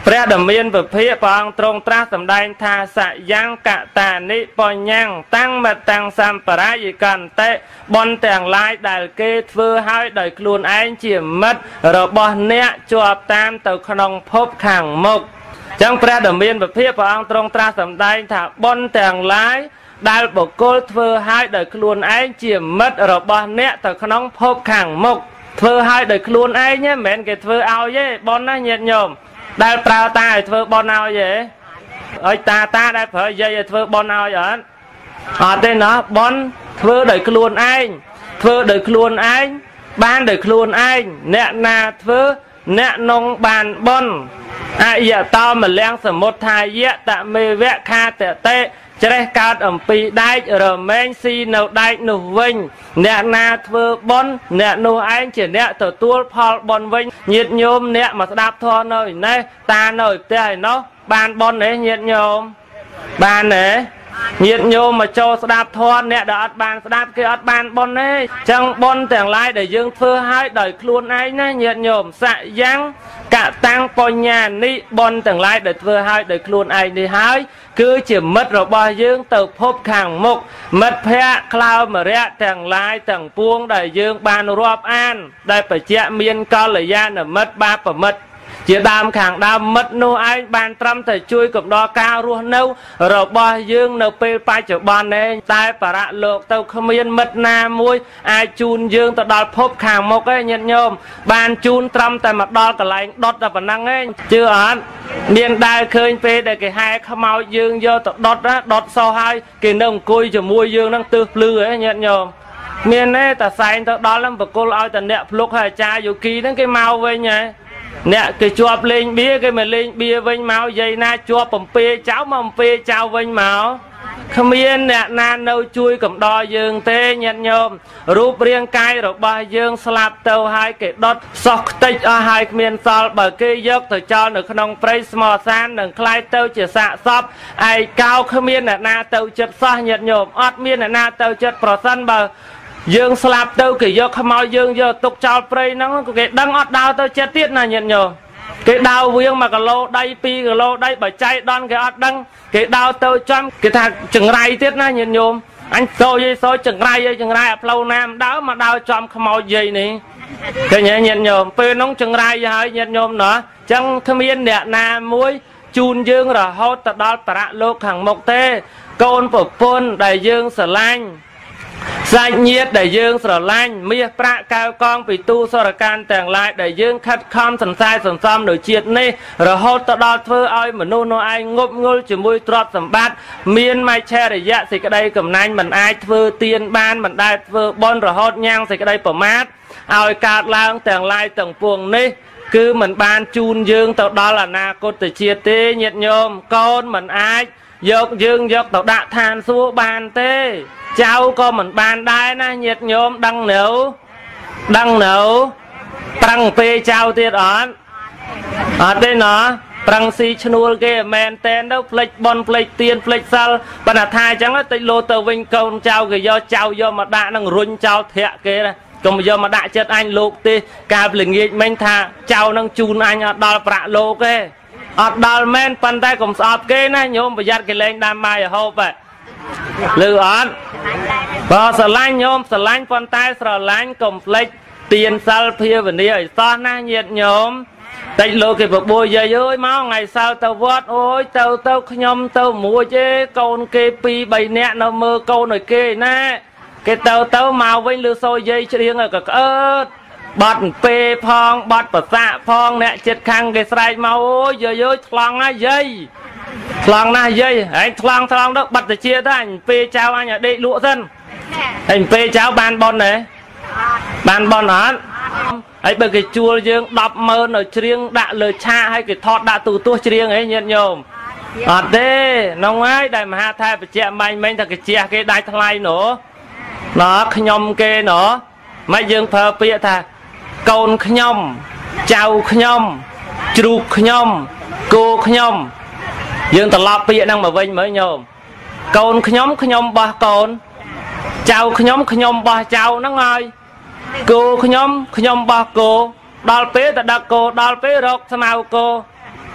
ព្រះដ៏មានពភាកព្រះអង្គទ្រង់ត្រាស់សម្ដែងថាសយ៉ាងកតានិបញ្ញតាំងមតាំងសម្បរាយកន្តិបុណ្យទាំងឡាយដែលគេធ្វើឲ្យដោយខ្លួនឯងជាមិត្តរបស់អ្នកជាប់តាមទៅក្នុងភពខាងមុខចឹងព្រះដ៏មានពភាកព្រះអង្គទ្រង់ត្រាស់សម្ដែងថាបុណ្យទាំងឡាយដែលបុគ្គលធ្វើឲ្យដោយខ្លួនឯងជាមិត្តរបស់អ្នកទៅក្នុងភពខាងមុខធ្វើឲ្យដោយខ្លួនឯងមិនមែនគេធ្វើឲ្យទេបុណ្យណាញាតិញោមដែលប្រើតាឲ្យធ្វើបុណ្យឲ្យទេឲ្យតាតាដែលប្រើយាយឲ្យធ្វើបុណ្យឲ្យអត់អត់ទេណាបុណ្យធ្វើដោយខ្លួនឯងធ្វើដោយខ្លួនឯងបានដោយខ្លួនឯងអ្នកណាធ្វើអ្នកនងបានបុណ្យអយតោមលំសមុទ្ធាយៈតមេវៈខាតតេច្រេះកើតអំពីដែករមែងស៊ីនៅដែកនោះវិញអ្នកណាធ្វើបុណ្យអ្នកនោះឯងជាអ្នកទទួលផលបុណ្យវិញញាតិញោមអ្នកមកស្ដាប់ធម៌នៅនេះតានៅផ្ទះឯណោះបានបុណ្យទេញាតិញោមបានទេញាតិញោមមកចូលស្ដាប់ធម៌អ្នកដែលអត់បានស្ដាប់គេអត់បានបុណ្យទេចឹងបុណ្យទាំងឡាយដែលយើងធ្វើឲ្យដោយខ្លួនឯងណាញាតិញោមសយ៉ាងកតាំងបញ្ញានិបុណ្យទាំងឡាយដែលធ្វើឲ្យដោយខ្លួនឯងនេះហើយគឺជាមិត្តរបស់យើងទៅភពខាងមុខមិត្តភក្តិក្លៅមរៈទាំងឡាយទាំងពួងដែលយើងបានរាប់អានដែលបច្ចៈមានកល្យាណមិត្តបាបមិត្តជាដើមខាងដើមមិត្តនោះឯងបានត្រឹមតែជួយកំដរការរស់នៅរបស់យើងនៅពេលបច្ចុប្បន្នឯងតែបរៈលោកទៅគ្មានមិត្តណាមួយអាចជូនយើងទៅដល់ភពខាងមុខឯងញាតិញោមបានជូនត្រឹមតែមកដល់កន្លែងដុតតែប៉ុណ្ណឹងឯងជឿអត់មានដែលឃើញពេលដែលគេហែខ្មោចយើងយកទៅដុតណាដុតសោះហើយគេនៅអង្គុយជាមួយយើងនឹងទើសភ្លឺឯងញាតិញោមមានទេតែសែងទៅដល់ហ្នឹងបកគលឲ្យតែអ្នកភ្លុកហើយអាចារ្យយោគីហ្នឹងគេមកវិញហ៎អ្នកគេជាប់លេងបៀគេមកលេងបៀវិញមកយាយណាជាប់បំពេចៅមកបំពេចៅវិញមកគ្មានអ្នកណានៅជួយកំដរយើងទេញាតិញោមរូបរាងកាយរបស់យើងស្លាប់ទៅហើយគេដុតសោះខ្ទេចអស់ហើយគ្មានសល់បើគេយកទៅចោលនៅក្នុងព្រៃស្មសាននឹងคล้ายទៅជាសាកសពឯកោគ្មានអ្នកណាទៅចិត្តសោះញាតិញោមអត់មានអ្នកណាទៅចិត្តប្រសិនបើយើងស្លាប់ទៅគេយកខ្មោចយើងយកទុកចោលព្រៃហ្នឹងគេដឹងអត់ដើរទៅចិត្តទៀតណាញាតិញោមគេដើរវៀងមួយគីឡូដីពីរគីឡូដីបើចៃដន់គេអត់ដឹងគេដើរទៅចំគេថាចង្រៃទៀតណាញាតិញោមអញសោយាយសោចង្រៃអីចង្រៃអាផ្លូវណាមដើរមកដើរចំខ្មោចយាយនេះឃើញញាតិញោមពេលហ្នឹងចង្រៃហើយញាតិញោមណោះចឹងគ្មានអ្នកណាមួយជូនយើងរហូតទៅដល់បរៈលោកខាងមុខទេកូនប្រពន្ធដែលយើងស្រឡាញ់សាច់ញាតិដែលយើងស្រឡាញ់មាសប្រាក់កៅកងពីទូសរកានទាំងឡាយដែលយើងខិតខំសន្ស័យសន្សំនៅជាតិនេះរហូតទៅដល់ធ្វើឲ្យមនុស្សនោះឯងងប់ងល់ជាមួយទ្រព្យសម្បត្តិមានមច្ឆរិយៈសេចក្តីកំណាញ់មិនអាចធ្វើទានបានមិនដែលធ្វើបុណ្យរហូតញ៉ាំងសេចក្តីប្រមាទឲ្យកើតឡើងទាំងឡាយទាំងពួងនេះគឺមិនបានជូនយើងទៅដល់អនាគតជាតិទេញាតិញោមកូនមិនអាចយកយើងយកទៅដាក់ឋានសួគ៌បានទេចៅក៏មិនបានដែរណាញាតិញោមដឹងនៅដឹងនៅប្រឹងពេលចៅទៀតអត់អត់ទេណោះប្រឹងស៊ីឈ្នួលគេមែនតែនទៅផ្លេចបនផ្លេចទៀនផ្លេចសិលប៉ុន្តែថាអញ្ចឹងតិចលោទៅវិញកូនចៅគេយកចៅយកមកដាក់នឹងរុញចោលធាក់គេណាកុំយកមកដាក់ចិត្តអញលោកទេកាលល្ងាចមិញថាចៅនឹងជូនអញអត់ដល់ប្រាក់លោកទេអត់ដល់មែនប៉ុន្តែកុំស្អប់គេណាញោមប្រយ័ត្នគេលែងដាំបាយឲ្យហូបហ៎លឺអត់បើស្រឡាញ់ញោមស្រឡាញ់ប៉ុន្តែស្រឡាញ់កុំភ្លេចទានសិលភាវនាឲ្យសោះណាញាតិញោមតិចលោកគេបបួលយាយអើយមកថ្ងៃសៅរ៍ទៅវត្តអូយទៅទៅខ្ញុំទៅមួយទេកូនគេពីរបីនាក់នៅមើលកូនឲ្យគេណាគេទៅទៅមកវិញលឺសូរយាយច្រៀងឲ្យក៏ក្អើតបាត់ពេផងបាត់ប្រសាផងអ្នកចិត្តខាងគេស្រែកមកអូយយាយអើយថ្លង់ណាយាយថ្លង់ណាយាយឯងថ្លង់ថ្លង់ទៅបាត់ទៅជាទៅអញពេលចៅអញឲ្យដេកលក់សិនឯងពេលចៅបានបនទេបានបនអត់ហើយបើគេជួលយើងដប់ម៉ឺននៅច្រៀងដាក់លើឆាកហើយគេថតដាក់ទូទស្សន៍ច្រៀងអីញាតិញោមអត់ទេនោះហើយដែលមហាថេរបច្ចៈម៉ាញ់មិញថាគេជះគេដាច់ថ្លៃណូណោះខ្ញុំគេណោះមិនយើងប្រើពាក្យថាកូនខ្ញុំចៅខ្ញុំជ្រូកខ្ញុំគោខ្ញុំយើងត្រឡប់ពាក្យហ្នឹងមកវិញមើលញោមកូនខ្ញុំខ្ញុំបោះកូនចៅខ្ញុំខ្ញុំបោះចៅហ្នឹងហើយគោខ្ញុំខ្ញុំបោះគោដល់ពេលទៅដឹកគោដល់ពេលរកស្មៅគោគ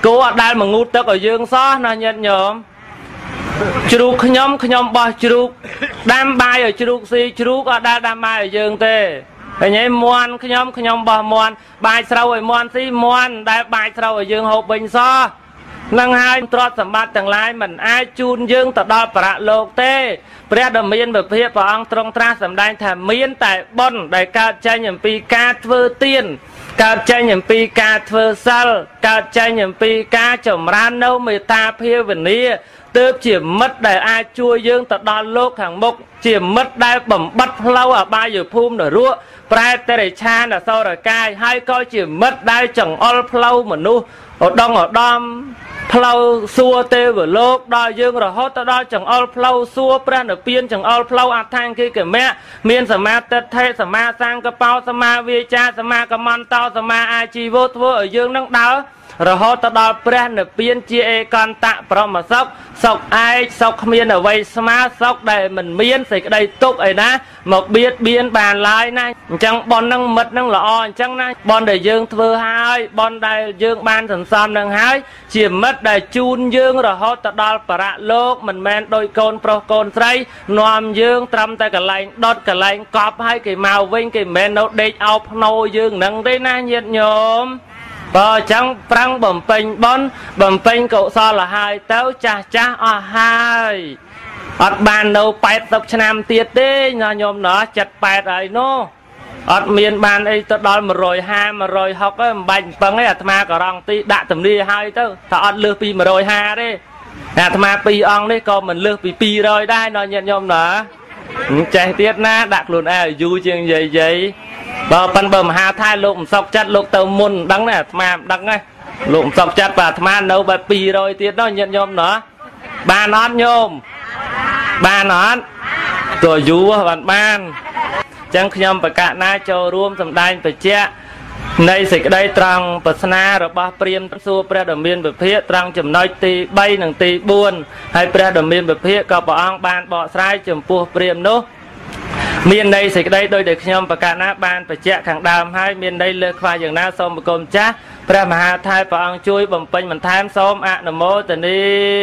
គោអត់ដែលមកងូតទឹកឲ្យយើងសោះណាញាតិញោមជ្រូកខ្ញុំខ្ញុំបោះជ្រូកដាំបាយឲ្យជ្រូកស៊ីជ្រូកអត់ដែលដាំបាយឲ្យយើងទេហើយញ៉ៃមន់ខ្ញុំខ្ញុំបោះមន់បាយស្រូវឲ្យមន់ស៊ីមន់ដែលបាយស្រូវឲ្យយើងហូបវិញសោះនឹងហើយទ្រព្យសម្បត្តិទាំងឡាយមិនអាចជូនយើងទៅដល់បរលោកទេព្រះដ៏មានពភាកព្រះអង្គទ្រង់ត្រាស់សម្ដែងថាមានតែបុណ្យដែលកើតចេញអំពីការធ្វើទានកើតចេញអំពីការធ្វើសិលកើតចេញអំពីការចម្រើននៅមេត្តាភាវនាទើបជាមិត្តដែលអាចជួយយើងទៅដល់លោកខាងមុខជាមិត្តដែលបំបត្តិផ្លូវអបាយភូមិនរកប្រែតិរិឆានអសរកាយហើយក៏ជាមិត្តដែលចង្អុលផ្លូវមនុស្សឧត្តមឧត្តមផ្លូវសួគ៌ទេវលោកដល់យើងរហូតទៅដល់ចង្អុលផ្លូវសួគ៌ព្រះនិព្វានចង្អុលផ្លូវអដ្ឋង្គិកមៈមានសមាទិដ្ឋិសមាសង្កបោសមាវាចាសមាកមន្តោសមាអាជីវោធ្វើឲ្យយើងនឹងដើររហូតទៅដល់ព្រះនិព្វានជាឯកន្តៈព្រមសុខសុខឯកសុខគ្មានអ្វីស្មើសុខដែលមិនមានសេចក្តីទុក្ខឯណាមកបៀតបៀនបានឡើយណាអញ្ចឹងបននឹងមិត្តនឹងល្អអញ្ចឹងណាបនដែលយើងធ្វើហើយបនដែលយើងបានសន្សំនឹងហើយជាមិត្តដែលជូនយើងរហូតទៅដល់បរលោកមិនមែនដោយកូនប្រុសកូនស្រីនាំយើងត្រឹមតែកន្លែងដុតកន្លែងកប់ហើយគេមកវិញគេមិនមែននៅដេកអោបភ្នោយើងនឹងទេណាញាតិញោមបើអញ្ចឹងប្រាំងបំពេញបុណ្យបំពេញកុសលហើយទៅចាស់ចាស់អស់ហើយអត់បាននៅแปดสิบឆ្នាំទៀតទេណាញោមណោះចិត្តแปดហើយនោះអត់មានបានអីទៅដល់một trămห้า một trămหกទេមិនបាច់ពឹងទេអាត្មាក៏រងទីដាក់ទំនាហើយទៅតែអត់លើសពីmột trămห้าទេអាត្មាពីរអង្គនេះក៏មិនលើសពីពីររយដែរណាញាតិញោមណោះចេះទៀតណាដាក់ខ្លួនឯងយូរជាងយាយយាយបើប៉ិនបើមហាថាលោកមិនសុខចិត្តលោកទៅមុនដឹងណាអាត្មាមិនដឹងណាលោកមិនសុខចិត្តបើអាត្មានៅបែបពីររយទៀតនោះញាតិញោមណោះបានអត់ញោមបានអត់តើយូរបានបានអញ្ចឹងខ្ញុំបកណាចូលរួមសម្ដែងបច្ចៈនៃសេចក្តីត្រង់ប្រស្នារបស់ព្រាហ្មណ៍សួរព្រះដ៏មានពភាកត្រង់ចំណុចទីបីនិងទីបួនហើយព្រះដ៏មានពភាកក៏ព្រះអង្គបានបកស្រាយចំពោះព្រាហ្មណ៍នោះមានន័យសេចក្តីដោយដែលខ្ញុំបកណាបានបច្ចៈខាងដើមហើយមានន័យលើសខ្វះយ៉ាងណាសូមបង្គំចាស់ព្រះមហាថេរព្រះអង្គជួយបំពេញបន្ថែមសូមអនុមោទនា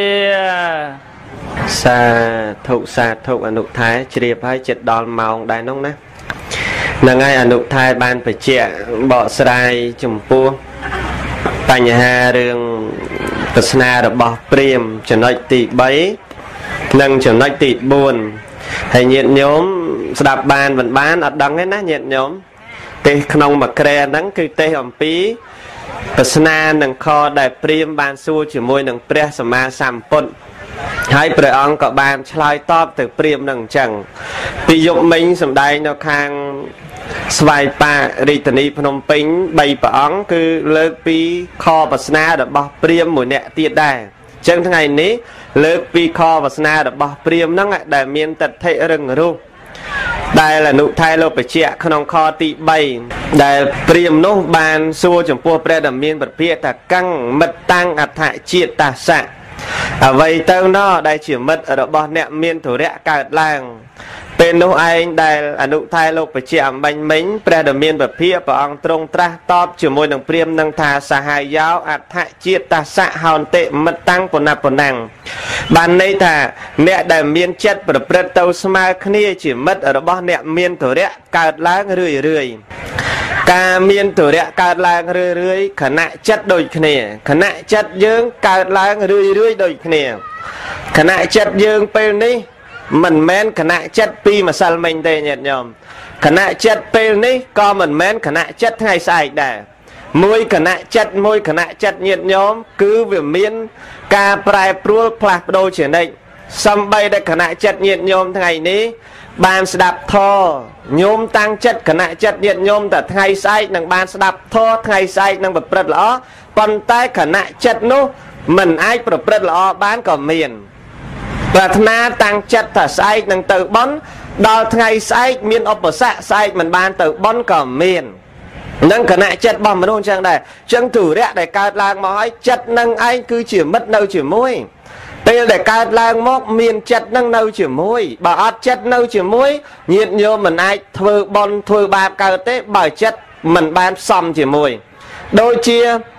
សាធុសាធុអនុថេរជ្រាបហើយចិត្តដល់ម៉ោងដែរនោះណាហ្នឹងហើយអនុថេរបានបច្ចៈបកស្រាយចំពោះបញ្ហារឿងប្រស្នារបស់ព្រាហ្មណ៍ចំណុចទីបីនិងចំណុចទីបួនហើយញាតិញោមស្ដាប់បានមិនបានអត់ដឹងទេណាញាតិញោមទេសក្នុងមួយក្រែហ្នឹងគឺទេសអំពីប្រស្នានឹងខដែលព្រាហ្មណ៍បានសួរជាមួយនឹងព្រះសម្មាសម្ពុទ្ធហើយព្រះអង្គក៏បានឆ្លើយតបទៅព្រាហ្មណ៍នឹងអញ្ចឹងពីយប់មិញសម្ដែងនៅខាងស្វាយប៉ារាជធានីភ្នំពេញបីព្រះអង្គគឺលើកពីខប្រស្នារបស់ព្រាហ្មណ៍មួយអ្នកទៀតដែរអញ្ចឹងថ្ងៃនេះលើកពីខប្រស្នារបស់ព្រាហ្មណ៍ហ្នឹងដែលមានទិដ្ឋិរឹងរូសដែលអនុថេរលោកបច្ចៈក្នុងខទីបីដែលព្រាហ្មណ៍នោះបានសួរចំពោះព្រះដ៏មានពភាកថាកੰមិត្តតាំងអដ្ឋជាតិតាសៈអ្វីទៅណោះដែលជាមិត្តរបស់អ្នកមានធរៈកើតឡើងពេលនោះឯងដែលអនុថេរលោកបច្ចៈអំបញ្ញមិញព្រះដ៏មានពភាកព្រះអង្គទ្រង់ត្រាស់តបជាមួយនឹងព្រាហ្មណ៍នឹងថាសាហាយោអដ្ឋជាតិតាសៈហោន្តិមិត្តតាំងពុណពុណੰបានន័យថាអ្នកដែលមានចិត្តប្រព្រឹត្តទៅស្មើគ្នាជាមិត្តរបស់អ្នកមានធរៈកើតឡើងរឿយរឿយការមានធរៈកើតឡើងរឿយរឿយខណៈចិត្តដូចគ្នាខណៈចិត្តយើងកើតឡើងរឿយរឿយដូចគ្នាខណៈចិត្តយើងពេលនេះមិនមែនគណៈចិត្តពីម្សិលមិញទេញាតិញោមគណៈចិត្តពេលនេះក៏មិនមែនគណៈចិត្តថ្ងៃស្អែកដែរមួយគណៈចិត្តមួយគណៈចិត្តញាតិញោមគឺវាមានការប្រែប្រួលផ្លាស់ប្ដូរជានិច្ចសំបីតែគណៈចិត្តញាតិញោមថ្ងៃនេះបានស្ដាប់ធម៌ញោមតាំងចិត្តគណៈចិត្តញាតិញោមតែថ្ងៃស្អែកនឹងបានស្ដាប់ធម៌ថ្ងៃស្អែកនឹងប្រព្រឹត្តល្អប៉ុន្តែគណៈចិត្តនោះមិនអាចប្រព្រឹត្តល្អបានក៏មានប្រាថ្នាតាំងចិត្តថាស្អែកនឹងទៅបន់ដល់ថ្ងៃស្អែកមានឧបសគ្គស្អែកមិនបានទៅបន់ក៏មាននឹងគណៈចិត្តរបស់មនុស្សអញ្ចឹងដែរអញ្ចឹងទុរៈដែលកើតឡើងមកហើយចិត្តនឹងឯងគឺជាមិត្តនៅជាមួយពេលដែលកើតឡើងមកមានចិត្តនឹងនៅជាមួយបើអត់ចិត្តនៅជាមួយញាតិញោមមិនអាចធ្វើបន់ធ្វើបាបកើតទេបើចិត្តមិនបានផ្សំជាមួយដូចជា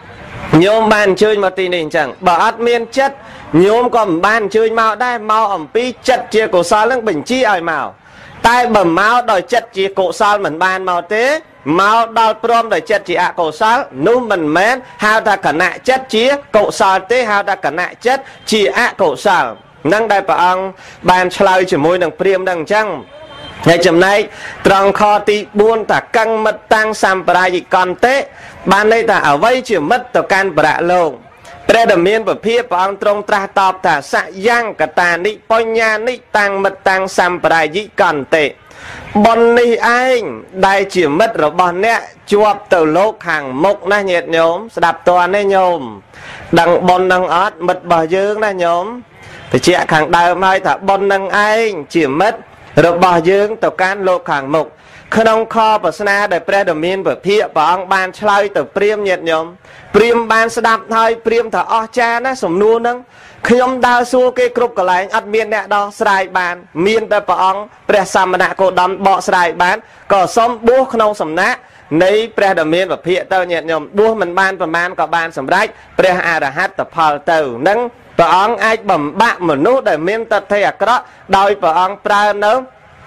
nhôm ban chơi mà tì nền chẳng bà át miên chất nhôm còn ban chơi màu đây màu ẩm pi chất chia cổ sao lưng bình chi ai màu tai bầm máu đòi chất chia cổ sao mình ban màu tế máu đòi prom đòi chất chia cổ sao nu mình mến hao ta cả nạ chất chia cổ sao tế hao ta cả nạ chất chia cổ sao năng đại bà ông ban chlai chỉ môi đằng priêm đằng chăng ngày chấm này trong kho ti buôn ta căng mật tăng sam pra gì còn tế ban đây ta ở vây chỉ mất tờ can bạ lồng pre đầm miên và phía bà ông trong tra tọp ta xạ giang cả ta ni ponya ni tăng mật tăng sam pra gì còn tế bọn ni anh đại chỉ mất rồi bọn nè chuột từ lốc hàng mộc na nhiệt nhóm đạp toàn này nhôm đằng bọn đằng ớt mật bà dương na nhóm thì chị hàng đào mai thả bọn đằng anh chỉ mất rồi bỏ dương tàu can lô hàng mục khăn ông kho và sna để pre đầm miên và phía và ông ban chlai từ priêm nhiệt nhóm priêm ban sẽ đạp thôi priêm thở o cha nó sủng nuôi nâng khi ông đào xua cái cục cả lại ăn miên nè đó sài bàn miên tới và ông pre sam nạ cô đâm bỏ sài bán có xong búa khăn ông sầm nát nấy pre đầm miên và phía tao nhiệt nhóm búa mình ban và man có ban sầm rách pre a đã hát tập phật từ nâng và ông ai bầm bạ một nút để miên tật thay đó đòi và ông pra nấu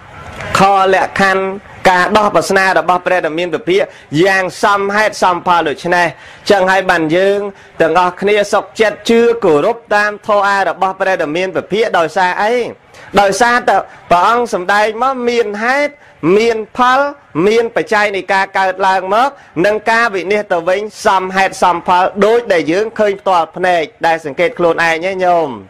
kho lẹ khăn cả đo và sna đã bao pre đầm miên về phía giang xăm hay xăm pha lưỡi trên này chẳng hay bàn dương từng ở kia sọc chẹt chưa cổ rốt tam thô ai đã bao pre đầm miên về phía đòi xa ấy đòi xa tự và ông sầm đây mà miên hết miên phal miên phải chay này ca ca làng mất nâng ca vị nia tờ vinh xăm hay xăm pha đối để dưỡng khơi tòa này đại sản kết luôn ai nhé nhôm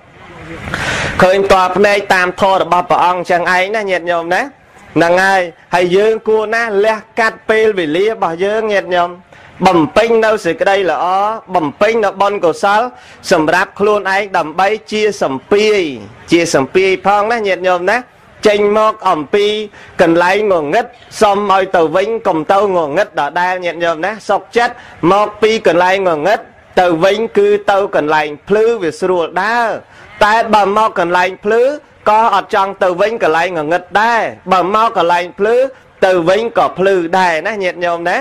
khơi tòa này tam thô đã bao ông chẳng ấy nè nhiệt nhôm đấy nâng ai hay dương cua na lẹ cắt pel vì lia bảo dương nhiệt nhom bầm pin đâu sự cái đây là ó bầm pin là bon cổ sáu sầm ráp luôn ấy đầm bay chia sầm pi chia sầm pi phong đó nhiệt nhom đó tranh mọc ẩm pi cần lấy ngồi ngất xong mọi tàu vĩnh cùng tàu ngồi ngất đã đa nhiệt nhom đó sọc chất mọc pi cần lấy ngồi ngất tàu vĩnh cứ tàu cần lấy plư về sưu đá tại bầm mọc cần lấy plư có ở trong từ vĩnh cả lại ngờ ngất đây bầm mau cả lại plư từ vĩnh có plư đây nè nhiệt nhôm đấy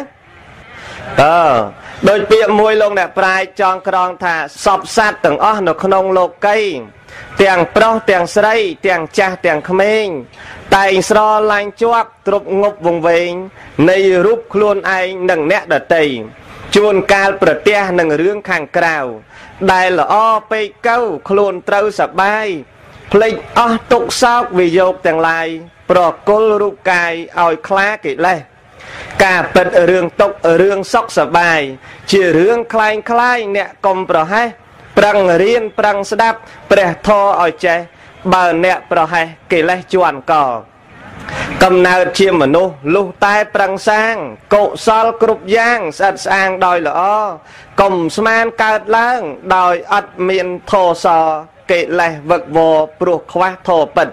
ờ đôi tiệm môi lông đẹp prai trong con thả sọp sát từng ó nó không lột cây tiền pro tiền sấy tiền cha tiền khmênh tay sro lanh chuột trục ngục vùng vịnh này rúp luôn anh nâng nét đợt tì chuồn cao bờ tia nâng rương khang cào đây là o pe câu luôn trâu sập bay plei ở tục sao vì dột tiền lại pro col ru cài oi khla kỹ lệ cả bật ở rương tục ở rương sóc sập bài chỉ rương khai khai nè com pro hay prang riên prang sđap pre tho oi che bờ nè pro hay kỹ lệ chuan cò cầm nào chiêm mà nô lu tai prang sang cộ sol cục giang sạch sang đòi lỡ cầm sman cao lang đòi ắt miền thô sò kệ lại vật vô pro khoa thô bật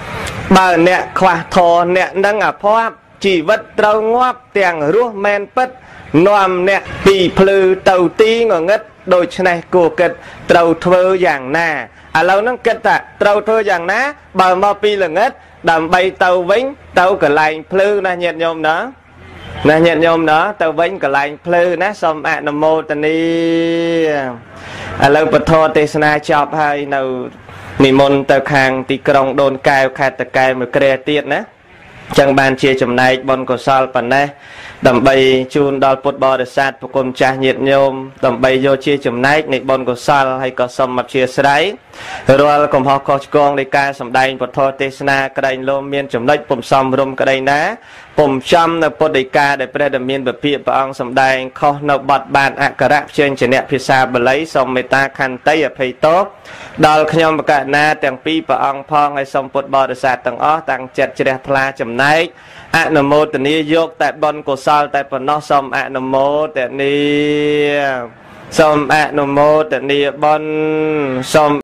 bà nè khoa thô nè nâng à phó chỉ vật trâu ngóp tiền rúa men bật nòm nè bị plư tàu ti ngờ ngất đôi chân này cổ kịch trâu thơ dạng nà à lâu nó kịch à trâu thơ dạng ná bà mò pi là ngất đầm bay tàu vĩnh tàu cả lành plư nè nhiệt nhôm đó nè nhiệt nhôm đó tàu vĩnh cả lành plư ná xong ạ nằm mô tà ni à lâu bật thô tê sna chọc hay nào nì môn tờ khang tì krong đôn cao khát tờ cao mà kre tiết ná chẳng bàn chia chùm này bọn cổ sol phần này đầm bay chun đo bột bò để sát và cùng cha nhiệt nhôm đầm bay vô chia chùm này nị bọn cổ sol hay có xong mặt chia sấy rồi cùng họ có con để ca sầm đai bật thô tê sna cái đây lô miên chùm này bùm xong rùm cái đây ná bùm trăm là bột để ca để pre đầm miên bật phía và ông sầm đai khó nấu bọt bàn ạ cà rạp trên trên nẹp phía xa bật lấy xong mê ta khăn tay ở phía tốt đo khá nhom cả na tàng pi và ông phong hay xong bột bò để sát tàng ó tàng chật chật pla chùm này ạ nà mô tà ni dốc tại bọn cổ sol tại bọn nó xong ạ nà mô tà ni xong ạ nà mô tà ni bọn xong